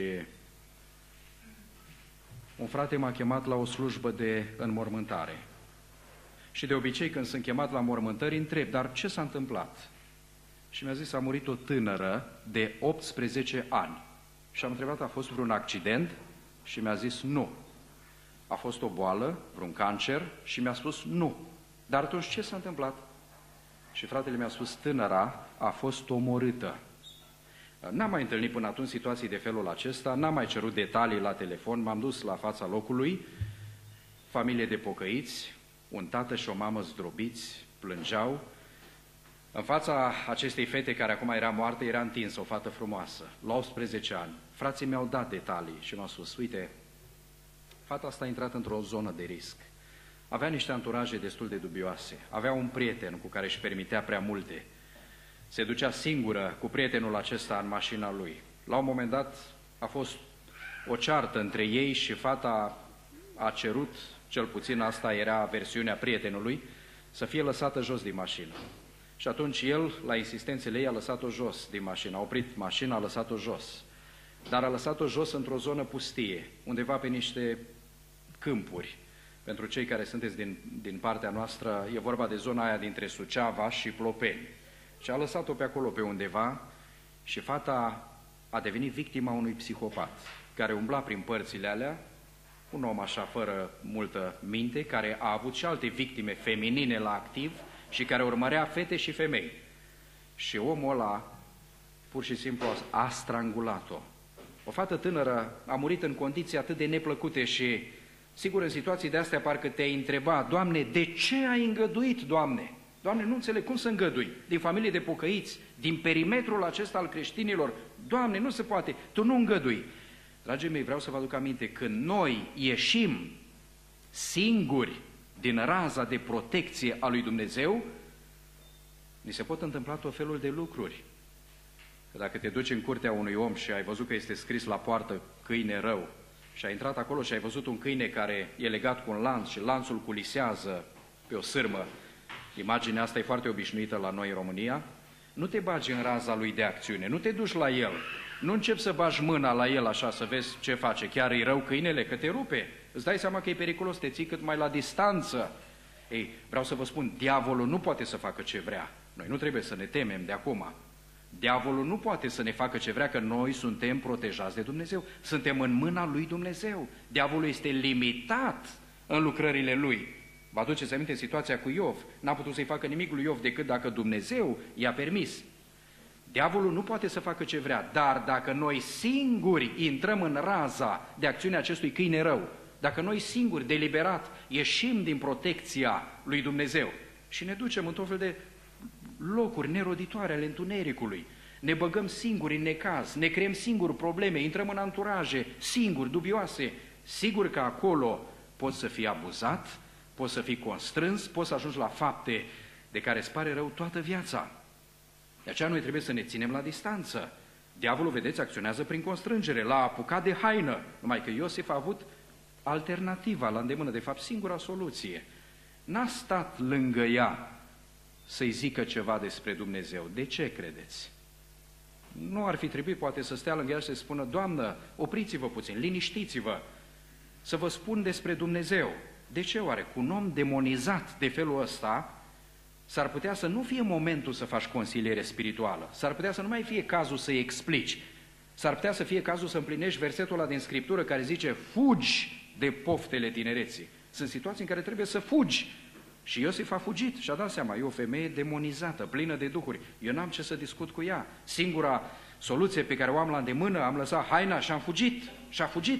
un frate m-a chemat la o slujbă de înmormântare. Și de obicei când sunt chemat la mormântări întreb, dar ce s-a întâmplat? și mi-a zis, a murit o tânără de optsprezece ani. Și am întrebat, a fost vreun accident? Și mi-a zis, nu. A fost o boală, vreun cancer? Și mi-a spus, nu. Dar atunci ce s-a întâmplat? Și fratele mi-a spus, tânăra a fost omorâtă. N-am mai întâlnit până atunci situații de felul acesta, n-am mai cerut detalii la telefon, m-am dus la fața locului, familie de pocăiți, un tată și o mamă zdrobiți, plângeau. În fața acestei fete care acum era moartă, era întinsă o fată frumoasă, la optsprezece ani. Frații mi-au dat detalii și mi-au spus, uite, fata asta a intrat într-o zonă de risc. Avea niște anturaje destul de dubioase, avea un prieten cu care își permitea prea multe. Se ducea singură cu prietenul acesta în mașina lui. La un moment dat a fost o ceartă între ei și fata a cerut, cel puțin asta era versiunea prietenului, să fie lăsată jos din mașină. Și atunci el, la insistențele ei, a lăsat-o jos din mașină, a oprit mașina, a lăsat-o jos. Dar a lăsat-o jos într-o zonă pustie, undeva pe niște câmpuri. Pentru cei care sunteți din, din partea noastră, e vorba de zona aia dintre Suceava și Plopeni. Și a lăsat-o pe acolo, pe undeva, și fata a devenit victima unui psihopat, care umbla prin părțile alea, un om așa fără multă minte, care a avut și alte victime feminine la activ și care urmărea fete și femei. Și omul ăla, pur și simplu, a strangulat-o. O fată tânără a murit în condiții atât de neplăcute și, sigur, în situații de astea parcă te-ai întreba, Doamne, de ce ai îngăduit, Doamne? Doamne, nu înțeleg cum să îngădui, din familie de pocăiți, din perimetrul acesta al creștinilor, Doamne, nu se poate, Tu nu îngădui. Dragii mei, vreau să vă aduc aminte, când noi ieșim singuri din raza de protecție a lui Dumnezeu, ni se pot întâmpla tot felul de lucruri. Că dacă te duci în curtea unui om și ai văzut că este scris la poartă câine rău și ai intrat acolo și ai văzut un câine care e legat cu un lanț și lanțul culisează pe o sârmă, imaginea asta e foarte obișnuită la noi în România, nu te bagi în raza lui de acțiune, nu te duci la el, nu începi să bagi mâna la el așa să vezi ce face, chiar e rău câinele, că te rupe, îți dai seama că e periculos, te ții cât mai la distanță. Ei, vreau să vă spun, diavolul nu poate să facă ce vrea, noi nu trebuie să ne temem de acum. Diavolul nu poate să ne facă ce vrea, că noi suntem protejați de Dumnezeu, suntem în mâna lui Dumnezeu. Diavolul este limitat în lucrările lui. Vă aduceți aminte situația cu Iov? N-a putut să-i facă nimic lui Iov decât dacă Dumnezeu i-a permis. Diavolul nu poate să facă ce vrea, dar dacă noi singuri intrăm în raza de acțiune acestui câine rău, dacă noi singuri, deliberat, ieșim din protecția lui Dumnezeu și ne ducem în tot fel de locuri neroditoare ale întunericului, ne băgăm singuri în necaz, ne creăm singuri probleme, intrăm în anturaje singuri, dubioase, sigur că acolo poți să fii abuzat, poți să fii constrâns, poți să ajungi la fapte de care îți pare rău toată viața. De aceea noi trebuie să ne ținem la distanță. Diavolul, vedeți, acționează prin constrângere, l-a apucat de haină, numai că Iosif a avut alternativa la îndemână, de fapt singura soluție. N-a stat lângă ea să-i zică ceva despre Dumnezeu. De ce credeți? Nu ar fi trebuit poate să stea lângă ea și să spună, Doamnă, opriți-vă puțin, liniștiți-vă, să vă spun despre Dumnezeu. De ce oare? Cu un om demonizat de felul ăsta, s-ar putea să nu fie momentul să faci consiliere spirituală, s-ar putea să nu mai fie cazul să-i explici, s-ar putea să fie cazul să împlinești versetul ăla din Scriptură care zice, fugi de poftele tinereții. Sunt situații în care trebuie să fugi. Și Iosif a fugit și a dat seama, e o femeie demonizată, plină de duhuri. Eu n-am ce să discut cu ea. Singura soluție pe care o am la îndemână, am lăsat haina și am fugit. Și a fugit.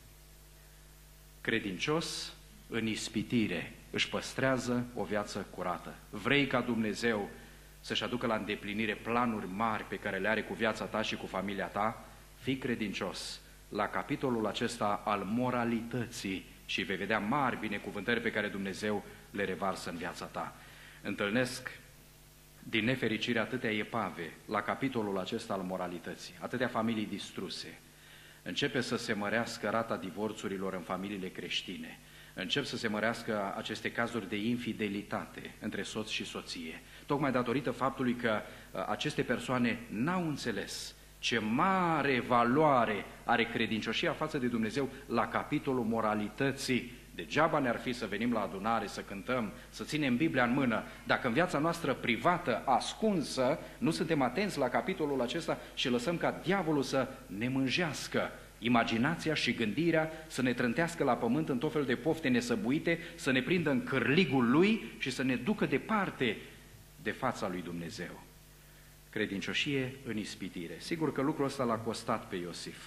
Credincios în ispitire își păstrează o viață curată. Vrei ca Dumnezeu să-și aducă la îndeplinire planuri mari pe care le are cu viața ta și cu familia ta? Fii credincios la capitolul acesta al moralității și vei vedea mari binecuvântări pe care Dumnezeu le revarsă în viața ta. Întâlnesc din nefericire atâtea epave la capitolul acesta al moralității, atâtea familii distruse. Începe să se mărească rata divorțurilor în familiile creștine. Încep să se mărească aceste cazuri de infidelitate între soț și soție, tocmai datorită faptului că aceste persoane n-au înțeles ce mare valoare are credincioșia față de Dumnezeu la capitolul moralității Degeaba ne-ar fi să venim la adunare, să cântăm, să ținem Biblia în mână, dacă în viața noastră privată, ascunsă, nu suntem atenți la capitolul acesta și lăsăm ca diavolul să ne mânjească imaginația și gândirea, să ne trântească la pământ în tot fel de pofte nesăbuite, să ne prindă în cârligul lui și să ne ducă departe de fața lui Dumnezeu. Credincioșie în ispitire. Sigur că lucrul ăsta l-a costat pe Iosif.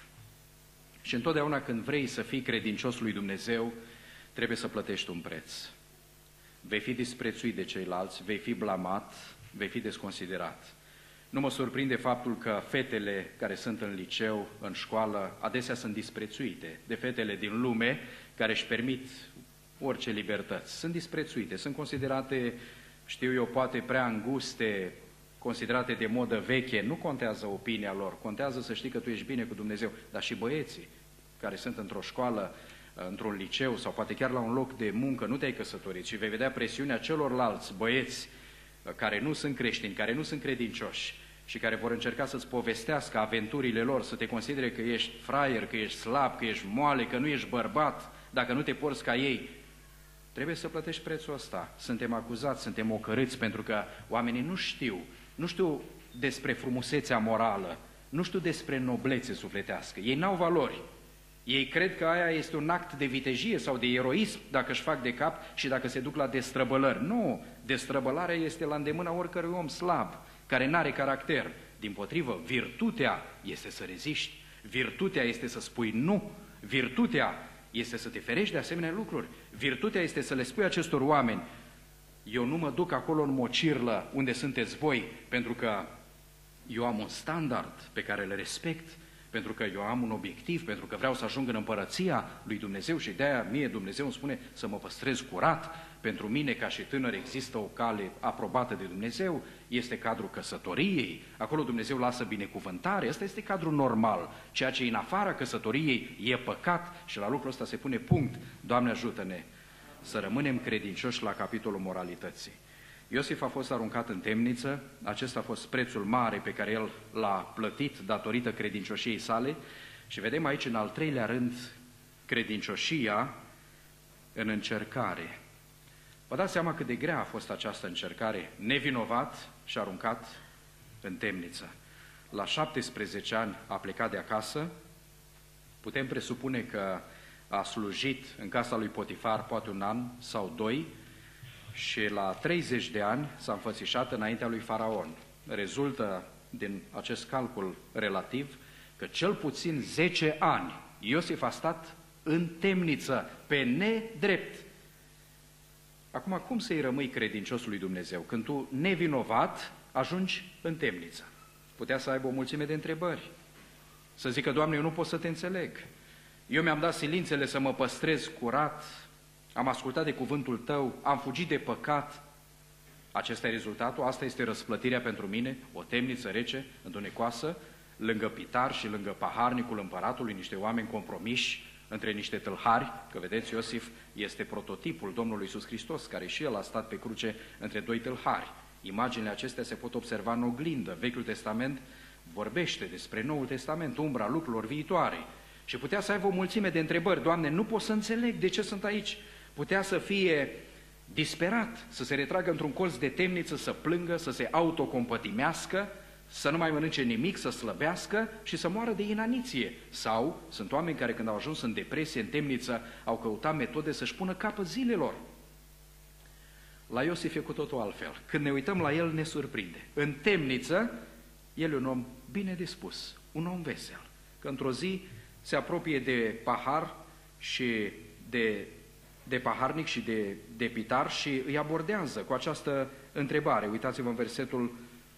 Și întotdeauna când vrei să fii credincios lui Dumnezeu, trebuie să plătești un preț. Vei fi disprețuit de ceilalți, vei fi blamat, vei fi desconsiderat. Nu mă surprinde faptul că fetele care sunt în liceu, în școală, adesea sunt disprețuite de fetele din lume care își permit orice libertăți. Sunt disprețuite, sunt considerate, știu eu, poate prea înguste, considerate de modă veche. Nu contează opinia lor, contează să știi că tu ești bine cu Dumnezeu. Dar și băieții care sunt într-o școală, într-un liceu sau poate chiar la un loc de muncă, nu te-ai căsătorit și vei vedea presiunea celorlalți băieți care nu sunt creștini, care nu sunt credincioși și care vor încerca să-ți povestească aventurile lor, să te considere că ești fraier, că ești slab, că ești moale, că nu ești bărbat, dacă nu te porți ca ei. Trebuie să plătești prețul ăsta. Suntem acuzați, suntem ocărâți pentru că oamenii nu știu, nu știu despre frumusețea morală, nu știu despre noblețe sufletească. Ei n-au valori. Ei cred că aia este un act de vitejie sau de eroism dacă își fac de cap și dacă se duc la destrăbălări. Nu, destrăbălarea este la îndemâna oricărui om slab, care n-are caracter. Dimpotrivă, virtutea este să reziști, virtutea este să spui nu, virtutea este să te ferești de asemenea lucruri, virtutea este să le spui acestor oameni: eu nu mă duc acolo în mocirlă unde sunteți voi, pentru că eu am un standard pe care îl respect, pentru că eu am un obiectiv, pentru că vreau să ajung în împărăția lui Dumnezeu și de-aia mie Dumnezeu îmi spune să mă păstrez curat. Pentru mine, ca și tânăr, există o cale aprobată de Dumnezeu, este cadrul căsătoriei, acolo Dumnezeu lasă binecuvântare, ăsta este cadrul normal. Ceea ce e în afara căsătoriei e păcat și la lucrul ăsta se pune punct. Doamne ajută-ne să rămânem credincioși la capitolul moralității. Iosif a fost aruncat în temniță, acesta a fost prețul mare pe care el l-a plătit datorită credincioșiei sale și vedem aici în al treilea rând credincioșia în încercare. Vă dați seama cât de grea a fost această încercare, nevinovat și aruncat în temniță. La șaptesprezece ani a plecat de acasă, putem presupune că a slujit în casa lui Potifar poate un an sau doi, și la treizeci de ani s-a înfățișat înaintea lui Faraon. Rezultă din acest calcul relativ că cel puțin zece ani Iosif a stat în temniță, pe nedrept. Acum, cum să-i rămâi credincios lui Dumnezeu când tu, nevinovat, ajungi în temniță? Putea să aibă o mulțime de întrebări. Să zică: Doamne, eu nu pot să te înțeleg. Eu mi-am dat silințele să mă păstrez curat, am ascultat de cuvântul Tău, am fugit de păcat. Acesta e rezultatul, asta este răsplătirea pentru mine, o temniță rece, întunecoasă, lângă pitar și lângă paharnicul împăratului, niște oameni compromiși între niște tâlhari, că vedeți, Iosif este prototipul Domnului Iisus Hristos, care și el a stat pe cruce între doi tâlhari. Imaginile acestea se pot observa în oglindă. Vechiul Testament vorbește despre Noul Testament, umbra lucrurilor viitoare. Și putea să aibă o mulțime de întrebări: Doamne, nu pot să înțeleg de ce sunt aici. Putea să fie disperat, să se retragă într-un colț de temniță, să plângă, să se autocompătimească, să nu mai mănânce nimic, să slăbească și să moară de inaniție. Sau sunt oameni care, când au ajuns în depresie, în temniță, au căutat metode să-și pună capăt zilelor. La Iosif e cu totul altfel. Când ne uităm la el, ne surprinde. În temniță, el e un om bine dispus, un om vesel, că într-o zi se apropie de pahar și de, de paharnic și de, de pitar și îi abordează cu această întrebare. Uitați-vă în versetul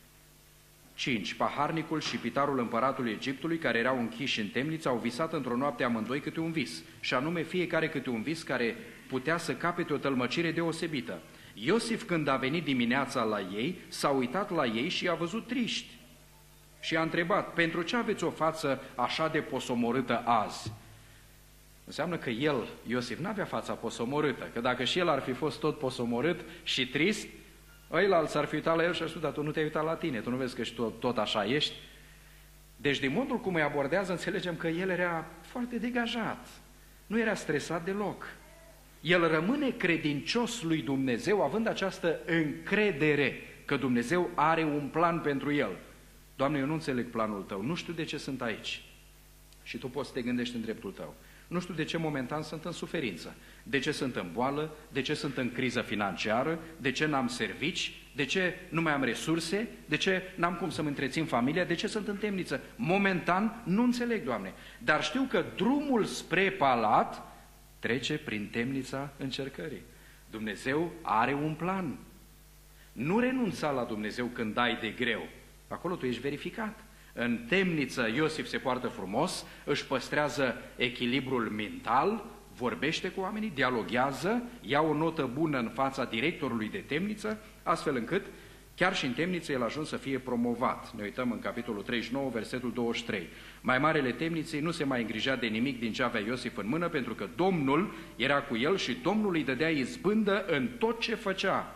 cinci. Paharnicul și pitarul împăratului Egiptului, care erau închiși în temniță, au visat într-o noapte amândoi câte un vis, și anume fiecare câte un vis care putea să capete o tălmăcire deosebită. Iosif, când a venit dimineața la ei, s-a uitat la ei și i-a văzut triști și a întrebat: pentru ce aveți o față așa de posomorâtă azi? Înseamnă că el, Iosif, n-avea fața posomorâtă, că dacă și el ar fi fost tot posomorât și trist, ăilalți ar fi uitat la el și ar spune: dar tu nu te-ai uitat la tine, tu nu vezi că și tot, tot așa ești? Deci din modul cum îi abordează, înțelegem că el era foarte degajat, nu era stresat deloc. El rămâne credincios lui Dumnezeu având această încredere că Dumnezeu are un plan pentru el. Doamne, eu nu înțeleg planul Tău, nu știu de ce sunt aici. Și Tu poți să te gândești în dreptul Tău. Nu știu de ce momentan sunt în suferință, de ce sunt în boală, de ce sunt în criză financiară, de ce n-am servici, de ce nu mai am resurse, de ce n-am cum să-mi întrețin familia, de ce sunt în temniță. Momentan nu înțeleg, Doamne, dar știu că drumul spre palat trece prin temnița încercării. Dumnezeu are un plan. Nu renunța la Dumnezeu când dai de greu. Acolo tu ești verificat. În temniță Iosif se poartă frumos, își păstrează echilibrul mental, vorbește cu oamenii, dialoghează, ia o notă bună în fața directorului de temniță, astfel încât chiar și în temniță el a ajuns să fie promovat. Ne uităm în capitolul treizeci și nouă, versetul douăzeci și trei. Mai marele temniței nu se mai îngrija de nimic din ce avea Iosif în mână, pentru că Domnul era cu el și Domnul îi dădea izbândă în tot ce făcea.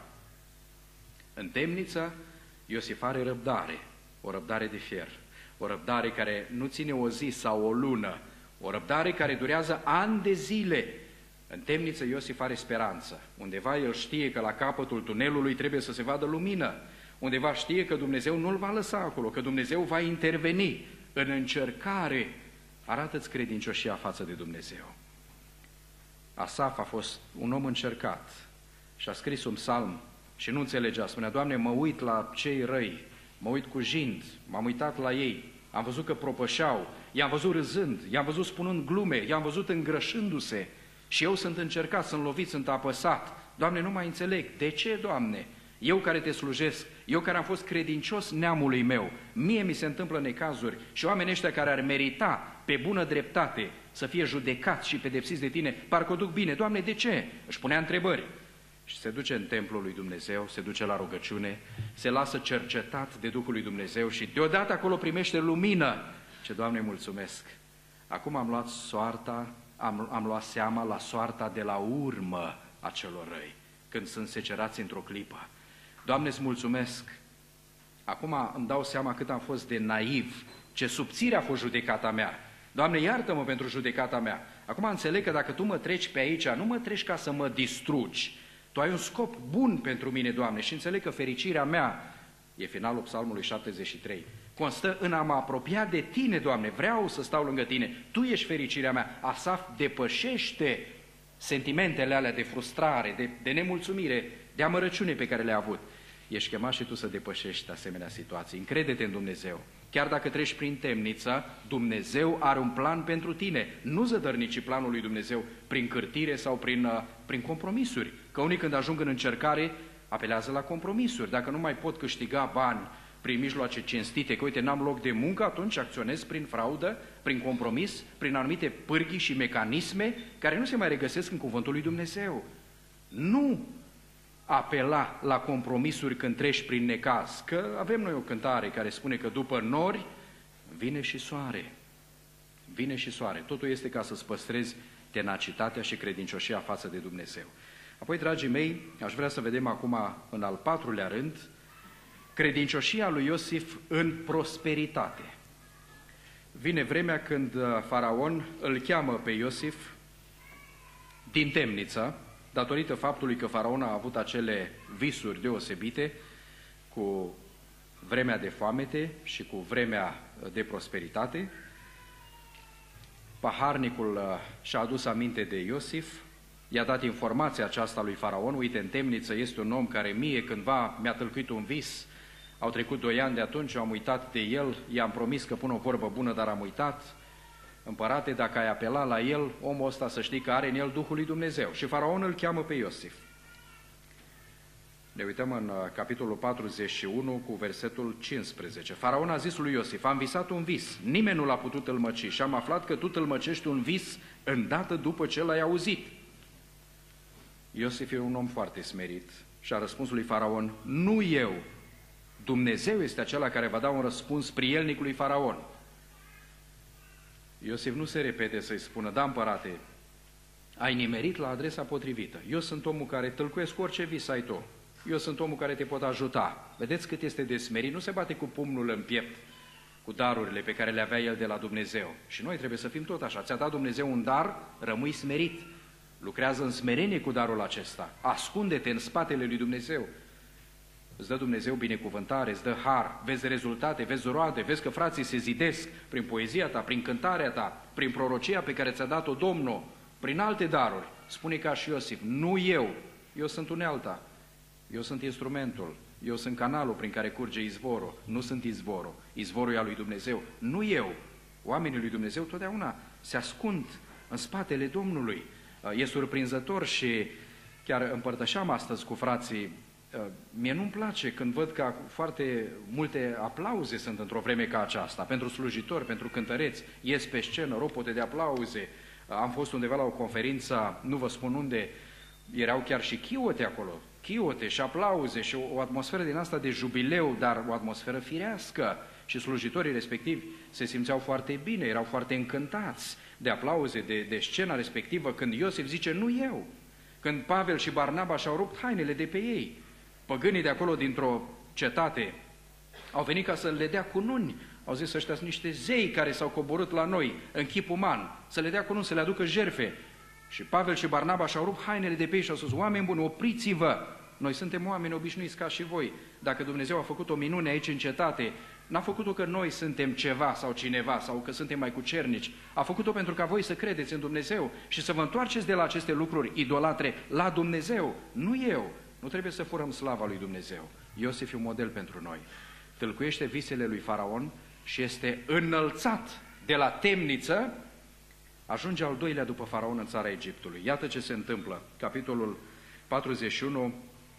În temniță Iosif are răbdare, o răbdare de fier, o răbdare care nu ține o zi sau o lună, o răbdare care durează ani de zile. În temniță Iosif are speranță. Undeva el știe că la capătul tunelului trebuie să se vadă lumină. Undeva știe că Dumnezeu nu-l va lăsa acolo, că Dumnezeu va interveni. În încercare arată-ți credincioșia față de Dumnezeu. Asaf a fost un om încercat și a scris un psalm și nu înțelegea. Spunea, Doamne, mă uit la cei răi, mă uit cu jind, m-am uitat la ei, am văzut că propășeau, i-am văzut râzând, i-am văzut spunând glume, i-am văzut îngrășându-se și eu sunt încercat, sunt lovit, sunt apăsat. Doamne, nu mai înțeleg. De ce, Doamne? Eu care te slujesc, eu care am fost credincios neamului meu, mie mi se întâmplă necazuri și oamenii ăștia care ar merita pe bună dreptate să fie judecați și pedepsiți de tine, parcă o duc bine. Doamne, de ce? Își punea întrebări. Și se duce în templul lui Dumnezeu, se duce la rugăciune, se lasă cercetat de Duhul lui Dumnezeu și deodată acolo primește lumină. Ce, Doamne, mulțumesc! Acum am luat soarta, am, am luat seama la soarta de la urmă a celor răi, când sunt secerați într-o clipă. Doamne, îți mulțumesc! Acum îmi dau seama cât am fost de naiv, ce subțire a fost judecata mea. Doamne, iartă-mă pentru judecata mea. Acum înțeleg că dacă Tu mă treci pe aici, nu mă treci ca să mă distrugi. Tu ai un scop bun pentru mine, Doamne, și înțeleg că fericirea mea, e finalul Psalmului șaptezeci și trei, constă în a mă apropia de Tine, Doamne, vreau să stau lângă Tine, Tu ești fericirea mea. Asaf depășește sentimentele alea de frustrare, de, de nemulțumire, de amărăciune pe care le-a avut. Ești chemat și tu să depășești asemenea situații. Încrede-te în Dumnezeu. Chiar dacă treci prin temniță, Dumnezeu are un plan pentru tine. Nu zădărnici planul lui Dumnezeu prin cârtire sau prin, prin compromisuri. Că unii când ajung în încercare apelează la compromisuri. Dacă nu mai pot câștiga bani prin mijloace cinstite, că uite, n-am loc de muncă, atunci acționez prin fraudă, prin compromis, prin anumite pârghii și mecanisme care nu se mai regăsesc în cuvântul lui Dumnezeu. Nu apela la compromisuri când treci prin necaz, că avem noi o cântare care spune că după nori vine și soare. Vine și soare. Totul este ca să-ți păstrezi tenacitatea și credincioșia față de Dumnezeu. Apoi, dragii mei, aș vrea să vedem acum în al patrulea rând credincioșia lui Iosif în prosperitate. Vine vremea când Faraon îl cheamă pe Iosif din temniță, datorită faptului că Faraon a avut acele visuri deosebite cu vremea de foamete și cu vremea de prosperitate. Paharnicul și-a adus aminte de Iosif, i-a dat informația aceasta lui Faraon, uite, în temniță este un om care mie cândva mi-a tâlcuit un vis, au trecut doi ani de atunci, am uitat de el, i-am promis că pun o vorbă bună, dar am uitat. Împărate, dacă ai apela la el, omul ăsta să știi că are în el Duhul lui Dumnezeu. Și Faraon îl cheamă pe Iosif. Ne uităm în capitolul patruzeci și unu cu versetul cincisprezece. Faraon a zis lui Iosif, am visat un vis, nimeni nu l-a putut tâlmăci și am aflat că tu tâlmăcești un vis îndată după ce l-ai auzit. Iosif e un om foarte smerit și a răspuns lui Faraon, nu eu, Dumnezeu este acela care va da un răspuns prielnic lui Faraon. Iosif nu se repede să-i spună, da, împărate, ai nimerit la adresa potrivită. Eu sunt omul care tâlcuiesc orice vis ai tu. Eu sunt omul care te pot ajuta. Vedeți cât este de smerit, nu se bate cu pumnul în piept, cu darurile pe care le avea el de la Dumnezeu. Și noi trebuie să fim tot așa. Ți-a dat Dumnezeu un dar, rămâi smerit. lucrează în smerenie cu darul acesta, ascunde-te în spatele lui Dumnezeu. Îți dă Dumnezeu binecuvântare, îți dă har, vezi rezultate, vezi roade, vezi că frații se zidesc prin poezia ta, prin cântarea ta, prin prorocia pe care ți-a dat-o Domnul, prin alte daruri. Spune ca și Iosif, nu eu, eu sunt unealta, eu sunt instrumentul, eu sunt canalul prin care curge izvorul, nu sunt izvorul, izvorul e al lui Dumnezeu, nu eu. Oamenii lui Dumnezeu totdeauna se ascund în spatele Domnului. E surprinzător și chiar împărtășeam astăzi cu frații. Mie nu-mi place când văd că foarte multe aplauze sunt într-o vreme ca aceasta, pentru slujitori, pentru cântăreți, ies pe scenă, ropote de aplauze. Am fost undeva la o conferință, nu vă spun unde, erau chiar și chiote acolo, chiote și aplauze și o, o atmosferă din asta de jubileu, dar o atmosferă firească. Și slujitorii respectivi se simțeau foarte bine, erau foarte încântați de aplauze, de, de scena respectivă, când Iosif zice, nu eu. Când Pavel și Barnaba și-au rupt hainele de pe ei, păgânii de acolo dintr-o cetate au venit ca să le dea cununi. Au zis, ăștia sunt niște zei care s-au coborât la noi în chip uman, să le dea cununi, să le aducă jerfe. Și Pavel și Barnaba și-au rupt hainele de pe ei și au spus, oameni buni, opriți-vă! Noi suntem oameni obișnuiți ca și voi. Dacă Dumnezeu a făcut o minune aici în cetate, n-a făcut-o că noi suntem ceva sau cineva sau că suntem mai cucernici. A făcut-o pentru ca voi să credeți în Dumnezeu și să vă întoarceți de la aceste lucruri idolatre la Dumnezeu, nu eu. Nu trebuie să furăm slava lui Dumnezeu. Iosif e un model pentru noi. Tâlcuiește visele lui Faraon și este înălțat de la temniță, ajunge al doilea după Faraon în țara Egiptului. Iată ce se întâmplă. Capitolul patruzeci și unu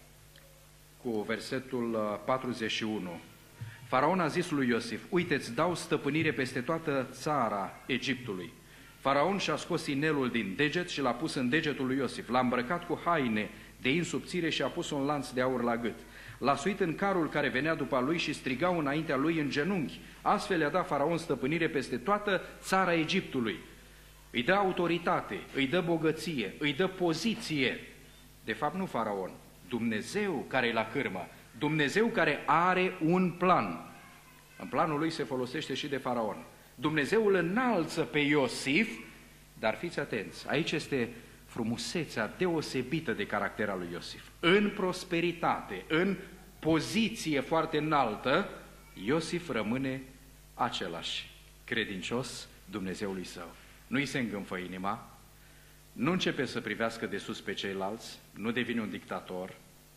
cu versetul patruzeci și unu. Faraon a zis lui Iosif, uite, îți dau stăpânire peste toată țara Egiptului. Faraon și-a scos inelul din deget și l-a pus în degetul lui Iosif. L-a îmbrăcat cu haine de insubțire și a pus un lanț de aur la gât. L-a suit în carul care venea după lui și strigau înaintea lui în genunchi. Astfel i-a dat Faraon stăpânire peste toată țara Egiptului. Îi dă autoritate, îi dă bogăție, îi dă poziție. De fapt nu Faraon, Dumnezeu care e la cârmă, Dumnezeu care are un plan. În planul lui se folosește și de Faraon. Dumnezeu îl înalță pe Iosif, dar fiți atenți, aici este frumusețea deosebită de caracter al lui Iosif. În prosperitate, în poziție foarte înaltă, Iosif rămâne același credincios Dumnezeului său. Nu-i se îngânfă inima, nu începe să privească de sus pe ceilalți, nu devine un dictator.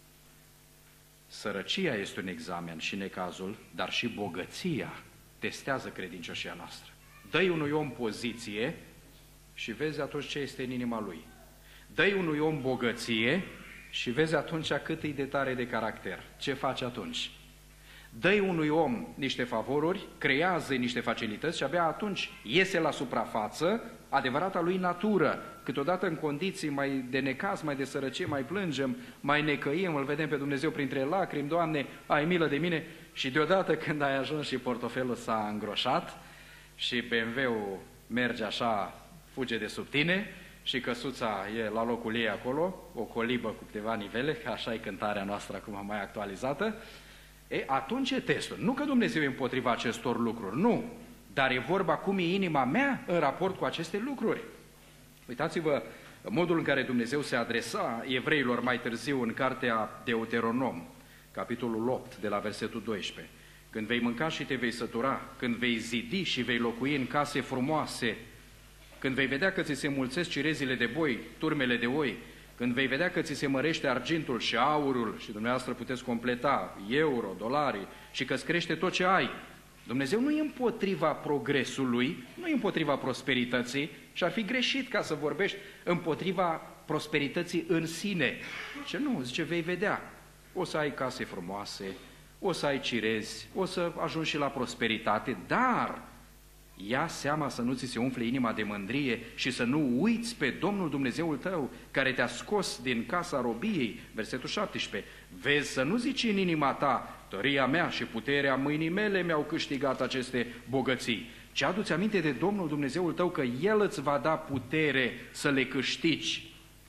Sărăcia este un examen și necazul, dar și bogăția testează credincioșia noastră. Dă-i unui om poziție și vezi atunci ce este în inima lui. Dă-i unui om bogăție și vezi atunci cât e de tare de caracter. Ce face atunci? Dă-i unui om niște favoruri, creează niște facilități și abia atunci iese la suprafață adevărata lui natură. Câteodată în condiții mai de necaz, mai de sărăcie, mai plângem, mai necăim, îl vedem pe Dumnezeu printre lacrimi, Doamne, ai milă de mine, și deodată când ai ajuns și portofelul s-a îngroșat și B M W-ul merge așa, fuge de sub tine și căsuța e la locul ei acolo, o colibă cu câteva nivele, că așa e cântarea noastră acum mai actualizată, e, atunci e testul. Nu că Dumnezeu e împotriva acestor lucruri, nu, dar e vorba cum e inima mea în raport cu aceste lucruri. Uitați-vă modul în care Dumnezeu se adresa evreilor mai târziu în cartea Deuteronom, capitolul opt, de la versetul doisprezece. Când vei mânca și te vei sătura, când vei zidi și vei locui în case frumoase, când vei vedea că ți se mulțesc cirezile de boi, turmele de oi, când vei vedea că ți se mărește argintul și aurul, și dumneavoastră puteți completa, euro, dolari, și că îți crește tot ce ai, Dumnezeu nu e împotriva progresului, nu e împotriva prosperității și ar fi greșit ca să vorbești împotriva prosperității în sine. Ce nu, zice, vei vedea, o să ai case frumoase, o să ai cirezi, o să ajungi și la prosperitate, dar ia seama să nu ți se umfle inima de mândrie și să nu uiți pe Domnul Dumnezeul tău care te-a scos din casa robiei, versetul șaptesprezece. Vezi să nu zici în inima ta, tăria mea și puterea mâinii mele mi-au câștigat aceste bogății, ci adu-ți aminte de Domnul Dumnezeul tău că El îți va da putere să le câștigi.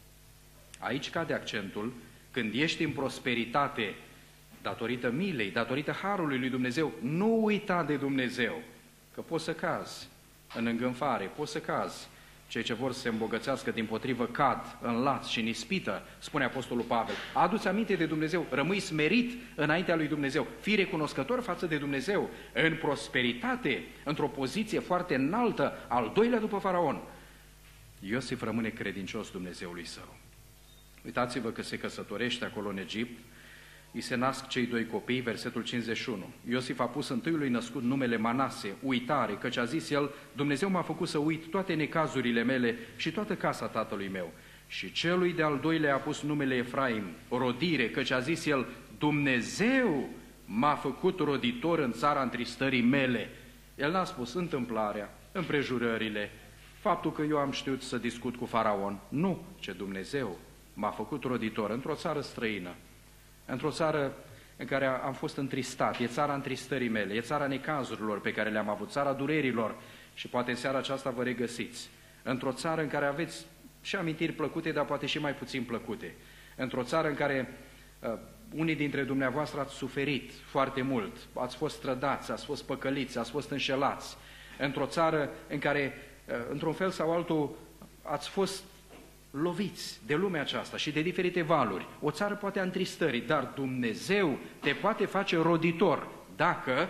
Aici cade accentul, când ești în prosperitate, datorită milei, datorită harului lui Dumnezeu, nu uita de Dumnezeu, că poți să cazi în îngânfare, poți să cazi Cei ce vor să se îmbogățească dimpotrivă cad în laț și în ispită, spune Apostolul Pavel. Adu-ți aminte de Dumnezeu, rămâi smerit înaintea lui Dumnezeu, fii recunoscător față de Dumnezeu, în prosperitate, într-o poziție foarte înaltă, al doilea după Faraon. Iosif rămâne credincios Dumnezeului său. Uitați-vă că se căsătorește acolo în Egipt, îi se nasc cei doi copii, versetul cincizeci și unu. Iosif a pus întâiului născut numele Manase, uitare, căci a zis el, Dumnezeu m-a făcut să uit toate necazurile mele și toată casa tatălui meu. Și celui de-al doilea a pus numele Efraim, rodire, căci a zis el, Dumnezeu m-a făcut roditor în țara întristării mele. El n-a spus întâmplarea, împrejurările, faptul că eu am știut să discut cu Faraon. Nu, ce Dumnezeu m-a făcut roditor într-o țară străină, într-o țară în care am fost întristat, e țara întristării mele, e țara necazurilor pe care le-am avut, țara durerilor și poate în seara aceasta vă regăsiți, într-o țară în care aveți și amintiri plăcute, dar poate și mai puțin plăcute, într-o țară în care uh, unii dintre dumneavoastră ați suferit foarte mult, ați fost strădați, ați fost păcăliți, ați fost înșelați, într-o țară în care, uh, într-un fel sau altul, ați fost loviți de lumea aceasta și de diferite valuri. O țară poate a întristării, dar Dumnezeu te poate face roditor dacă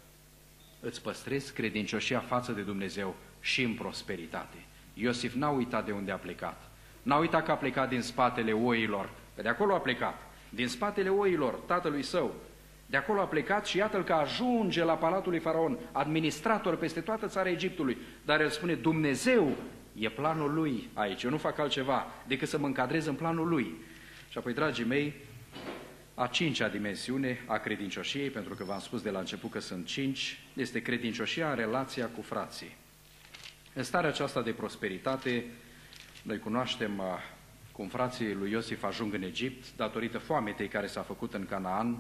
îți păstrezi credincioșia față de Dumnezeu și în prosperitate. Iosif n-a uitat de unde a plecat. N-a uitat că a plecat din spatele oilor, că de acolo a plecat, din spatele oilor tatălui său. De acolo a plecat și iată-l că ajunge la palatul lui Faraon, administrator peste toată țara Egiptului, dar el spune, Dumnezeu e planul lui aici, eu nu fac altceva decât să mă încadrez în planul lui. Și apoi, dragii mei, a cincea dimensiune a credincioșiei, pentru că v-am spus de la început că sunt cinci, este credincioșia în relația cu frații. În starea aceasta de prosperitate, noi cunoaștem cum frații lui Iosif ajung în Egipt, datorită foametei care s-a făcut în Canaan.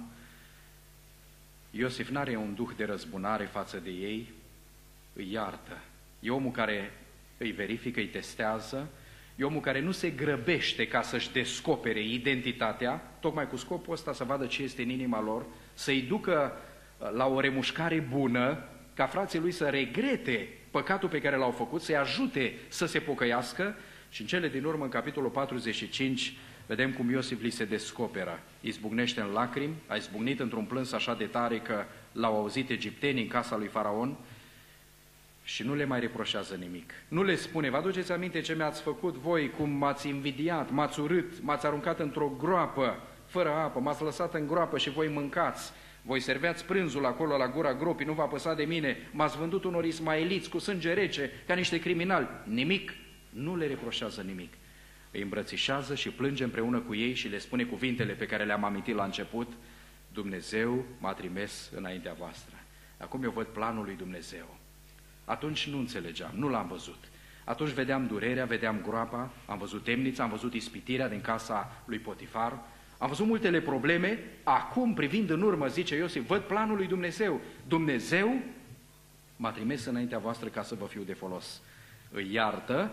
Iosif n-are un duh de răzbunare față de ei, îi iartă. E omul care îi verifică, îi testează, e omul care nu se grăbește ca să-și descopere identitatea, tocmai cu scopul ăsta să vadă ce este în inima lor, să-i ducă la o remușcare bună, ca frații lui să regrete păcatul pe care l-au făcut, să-i ajute să se pocăiască. Și în cele din urmă, în capitolul patruzeci și cinci, vedem cum Iosif li se descoperă. Izbucnește în lacrimi, a izbucnit într-un plâns așa de tare că l-au auzit egiptenii în casa lui Faraon, și nu le mai reproșează nimic. Nu le spune, vă aduceți aminte ce mi-ați făcut voi, cum m-ați invidiat, m-ați urât, m-ați aruncat într-o groapă, fără apă, m-ați lăsat în groapă și voi mâncați. Voi serveați prânzul acolo la gura gropii, nu v-a păsat de mine, m-ați vândut unor ismaeliți cu sânge rece, ca niște criminali. Nimic. Nu le reproșează nimic. Îi îmbrățișează și plânge împreună cu ei și le spune cuvintele pe care le-am amintit la început, Dumnezeu m-a trimis înaintea voastră. Acum eu văd planul lui Dumnezeu. Atunci nu înțelegeam, nu l-am văzut. Atunci vedeam durerea, vedeam groapa, am văzut temnița, am văzut ispitirea din casa lui Potifar, am văzut multele probleme. Acum, privind în urmă, zice Iosif, văd planul lui Dumnezeu. Dumnezeu m-a trimis înaintea voastră ca să vă fiu de folos. Îi iartă,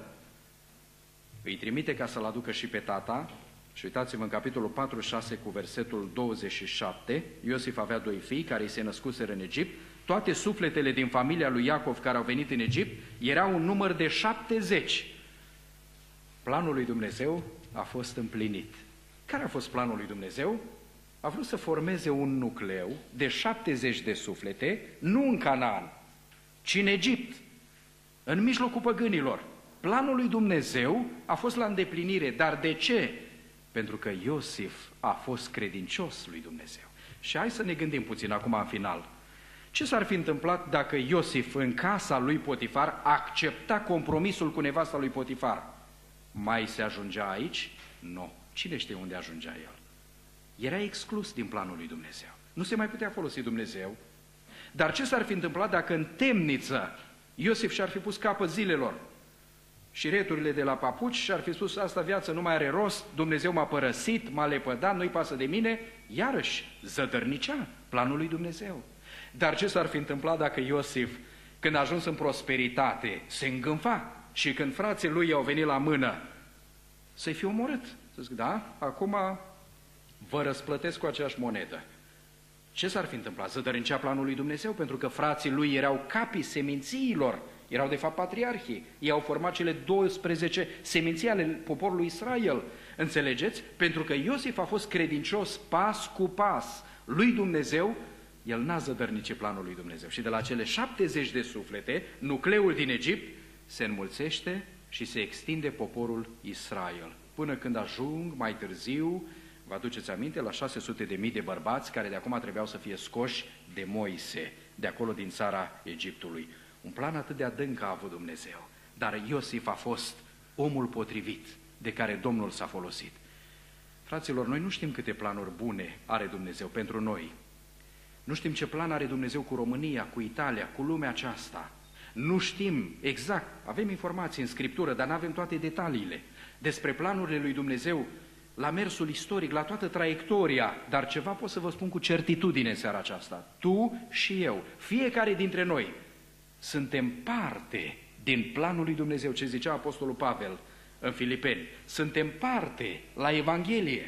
îi trimite ca să-l aducă și pe tata. Și uitați-vă în capitolul patruzeci și șase cu versetul douăzeci și șapte, Iosif avea doi fii care îi se născuseră în Egipt. Toate sufletele din familia lui Iacov care au venit în Egipt erau un număr de șaptezeci. Planul lui Dumnezeu a fost împlinit. Care a fost planul lui Dumnezeu? A vrut să formeze un nucleu de șaptezeci de suflete, nu în Canaan, ci în Egipt, în mijlocul păgânilor. Planul lui Dumnezeu a fost la îndeplinire, dar de ce? Pentru că Iosif a fost credincios lui Dumnezeu. Și hai să ne gândim puțin acum în final. Ce s-ar fi întâmplat dacă Iosif în casa lui Potifar accepta compromisul cu nevasta lui Potifar? Mai se ajungea aici? Nu. Cine știe unde ajungea el? Era exclus din planul lui Dumnezeu. Nu se mai putea folosi Dumnezeu. Dar ce s-ar fi întâmplat dacă în temniță Iosif și-ar fi pus capăt zilelor și returile de la papuci și-ar fi spus, asta viață nu mai are rost, Dumnezeu m-a părăsit, m-a lepădat, nu-i pasă de mine, iarăși zădărnicea planul lui Dumnezeu. Dar ce s-ar fi întâmplat dacă Iosif, când a ajuns în prosperitate, se îngânfa și când frații lui i-au venit la mână, să-i fi omorât? Să zic, da, acum vă răsplătesc cu aceeași monedă. Ce s-ar fi întâmplat? Zădărnicea planul lui Dumnezeu, pentru că frații lui erau capii semințiilor, erau de fapt patriarhii. Ei au format cele douăsprezece seminții ale poporului Israel. Înțelegeți? Pentru că Iosif a fost credincios pas cu pas lui Dumnezeu, el n-a zădărnicit planul lui Dumnezeu. Și de la cele șaptezeci de suflete, nucleul din Egipt se înmulțește și se extinde poporul Israel. Până când ajung mai târziu, vă aduceți aminte, la șase sute de mii de bărbați care de acum trebuiau să fie scoși de Moise, de acolo din țara Egiptului. Un plan atât de adânc a avut Dumnezeu, dar Iosif a fost omul potrivit de care Domnul s-a folosit. Fraților, noi nu știm câte planuri bune are Dumnezeu pentru noi. Nu știm ce plan are Dumnezeu cu România, cu Italia, cu lumea aceasta. Nu știm exact, avem informații în Scriptură, dar nu avem toate detaliile despre planurile lui Dumnezeu la mersul istoric, la toată traiectoria, dar ceva pot să vă spun cu certitudine în seara aceasta. Tu și eu, fiecare dintre noi, suntem parte din planul lui Dumnezeu, ce zicea Apostolul Pavel în Filipeni. Suntem parte la Evanghelie.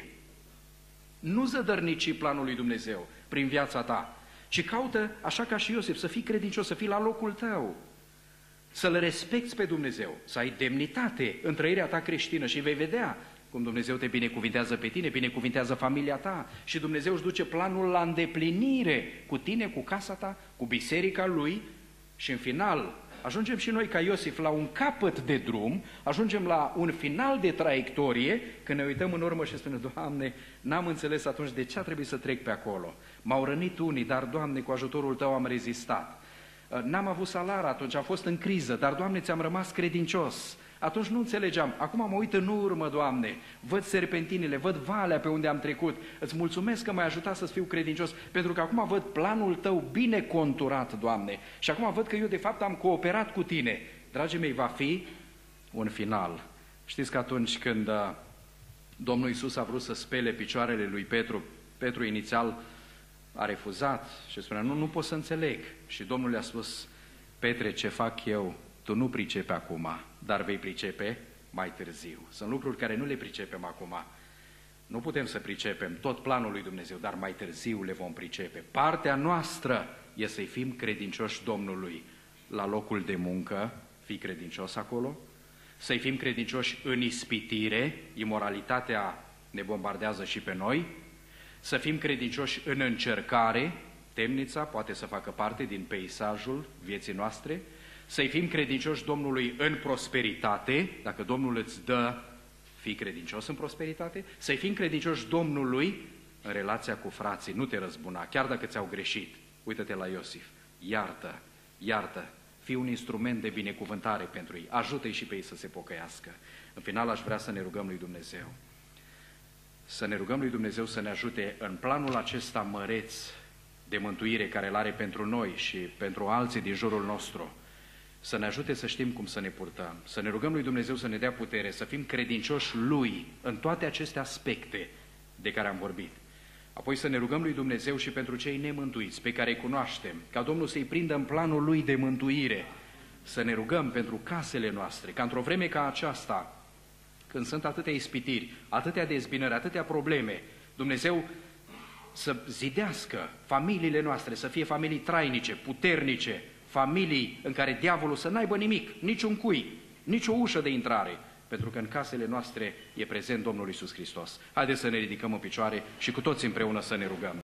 Nu zădărnici planul lui Dumnezeu prin viața ta, ci caută, așa ca și Iosif, să fii credincios, să fii la locul tău, să-L respecti pe Dumnezeu, să ai demnitate în trăirea ta creștină și vei vedea cum Dumnezeu te binecuvintează pe tine, binecuvintează familia ta și Dumnezeu își duce planul la îndeplinire cu tine, cu casa ta, cu biserica Lui și în final ajungem și noi ca Iosif la un capăt de drum, ajungem la un final de traiectorie, când ne uităm în urmă și spunem, Doamne, n-am înțeles atunci de ce a trebuit să trec pe acolo. M-au rănit unii, dar, Doamne, cu ajutorul Tău am rezistat. N-am avut salar atunci, am fost în criză, dar, Doamne, ți-am rămas credincios. Atunci nu înțelegeam. Acum mă uit în urmă, Doamne, văd serpentinile, văd valea pe unde am trecut. Îți mulțumesc că m-ai ajutat să fiu credincios, pentru că acum văd planul Tău bine conturat, Doamne. Și acum văd că eu, de fapt, am cooperat cu Tine. Dragii mei, va fi un final. Știți că atunci când Domnul Iisus a vrut să spele picioarele lui Petru, Petru inițial a refuzat și spunea, nu, nu pot să înțeleg. Și Domnul le-a spus, Petre, ce fac eu, tu nu pricepi acum, dar vei pricepe mai târziu. Sunt lucruri care nu le pricepem acum. Nu putem să pricepem tot planul lui Dumnezeu, dar mai târziu le vom pricepe. Partea noastră e să-i fim credincioși Domnului la locul de muncă, fii credincios acolo, să-i fim credincioși în ispitire, imoralitatea ne bombardează și pe noi, să fim credincioși în încercare, temnița poate să facă parte din peisajul vieții noastre, să-i fim credincioși Domnului în prosperitate, dacă Domnul îți dă, fii credincios în prosperitate, să-i fim credincioși Domnului în relația cu frații, nu te răzbuna, chiar dacă ți-au greșit. Uită-te la Iosif, iartă, iartă, fii un instrument de binecuvântare pentru ei, ajută-i și pe ei să se pocăiască. În final aș vrea să ne rugăm lui Dumnezeu, să ne rugăm lui Dumnezeu să ne ajute în planul acesta măreț de mântuire care îl are pentru noi și pentru alții din jurul nostru, să ne ajute să știm cum să ne purtăm, să ne rugăm lui Dumnezeu să ne dea putere, să fim credincioși Lui în toate aceste aspecte de care am vorbit. Apoi să ne rugăm lui Dumnezeu și pentru cei nemântuiți, pe care îi cunoaștem, ca Domnul să-i prindă în planul Lui de mântuire. Să ne rugăm pentru casele noastre, ca într-o vreme ca aceasta, când sunt atâtea ispitiri, atâtea dezbinări, atâtea probleme, Dumnezeu să zidească familiile noastre, să fie familii trainice, puternice, familii în care diavolul să n-aibă nimic, niciun cui, nicio ușă de intrare, pentru că în casele noastre e prezent Domnul Iisus Hristos. Haideți să ne ridicăm în picioare și cu toți împreună să ne rugăm.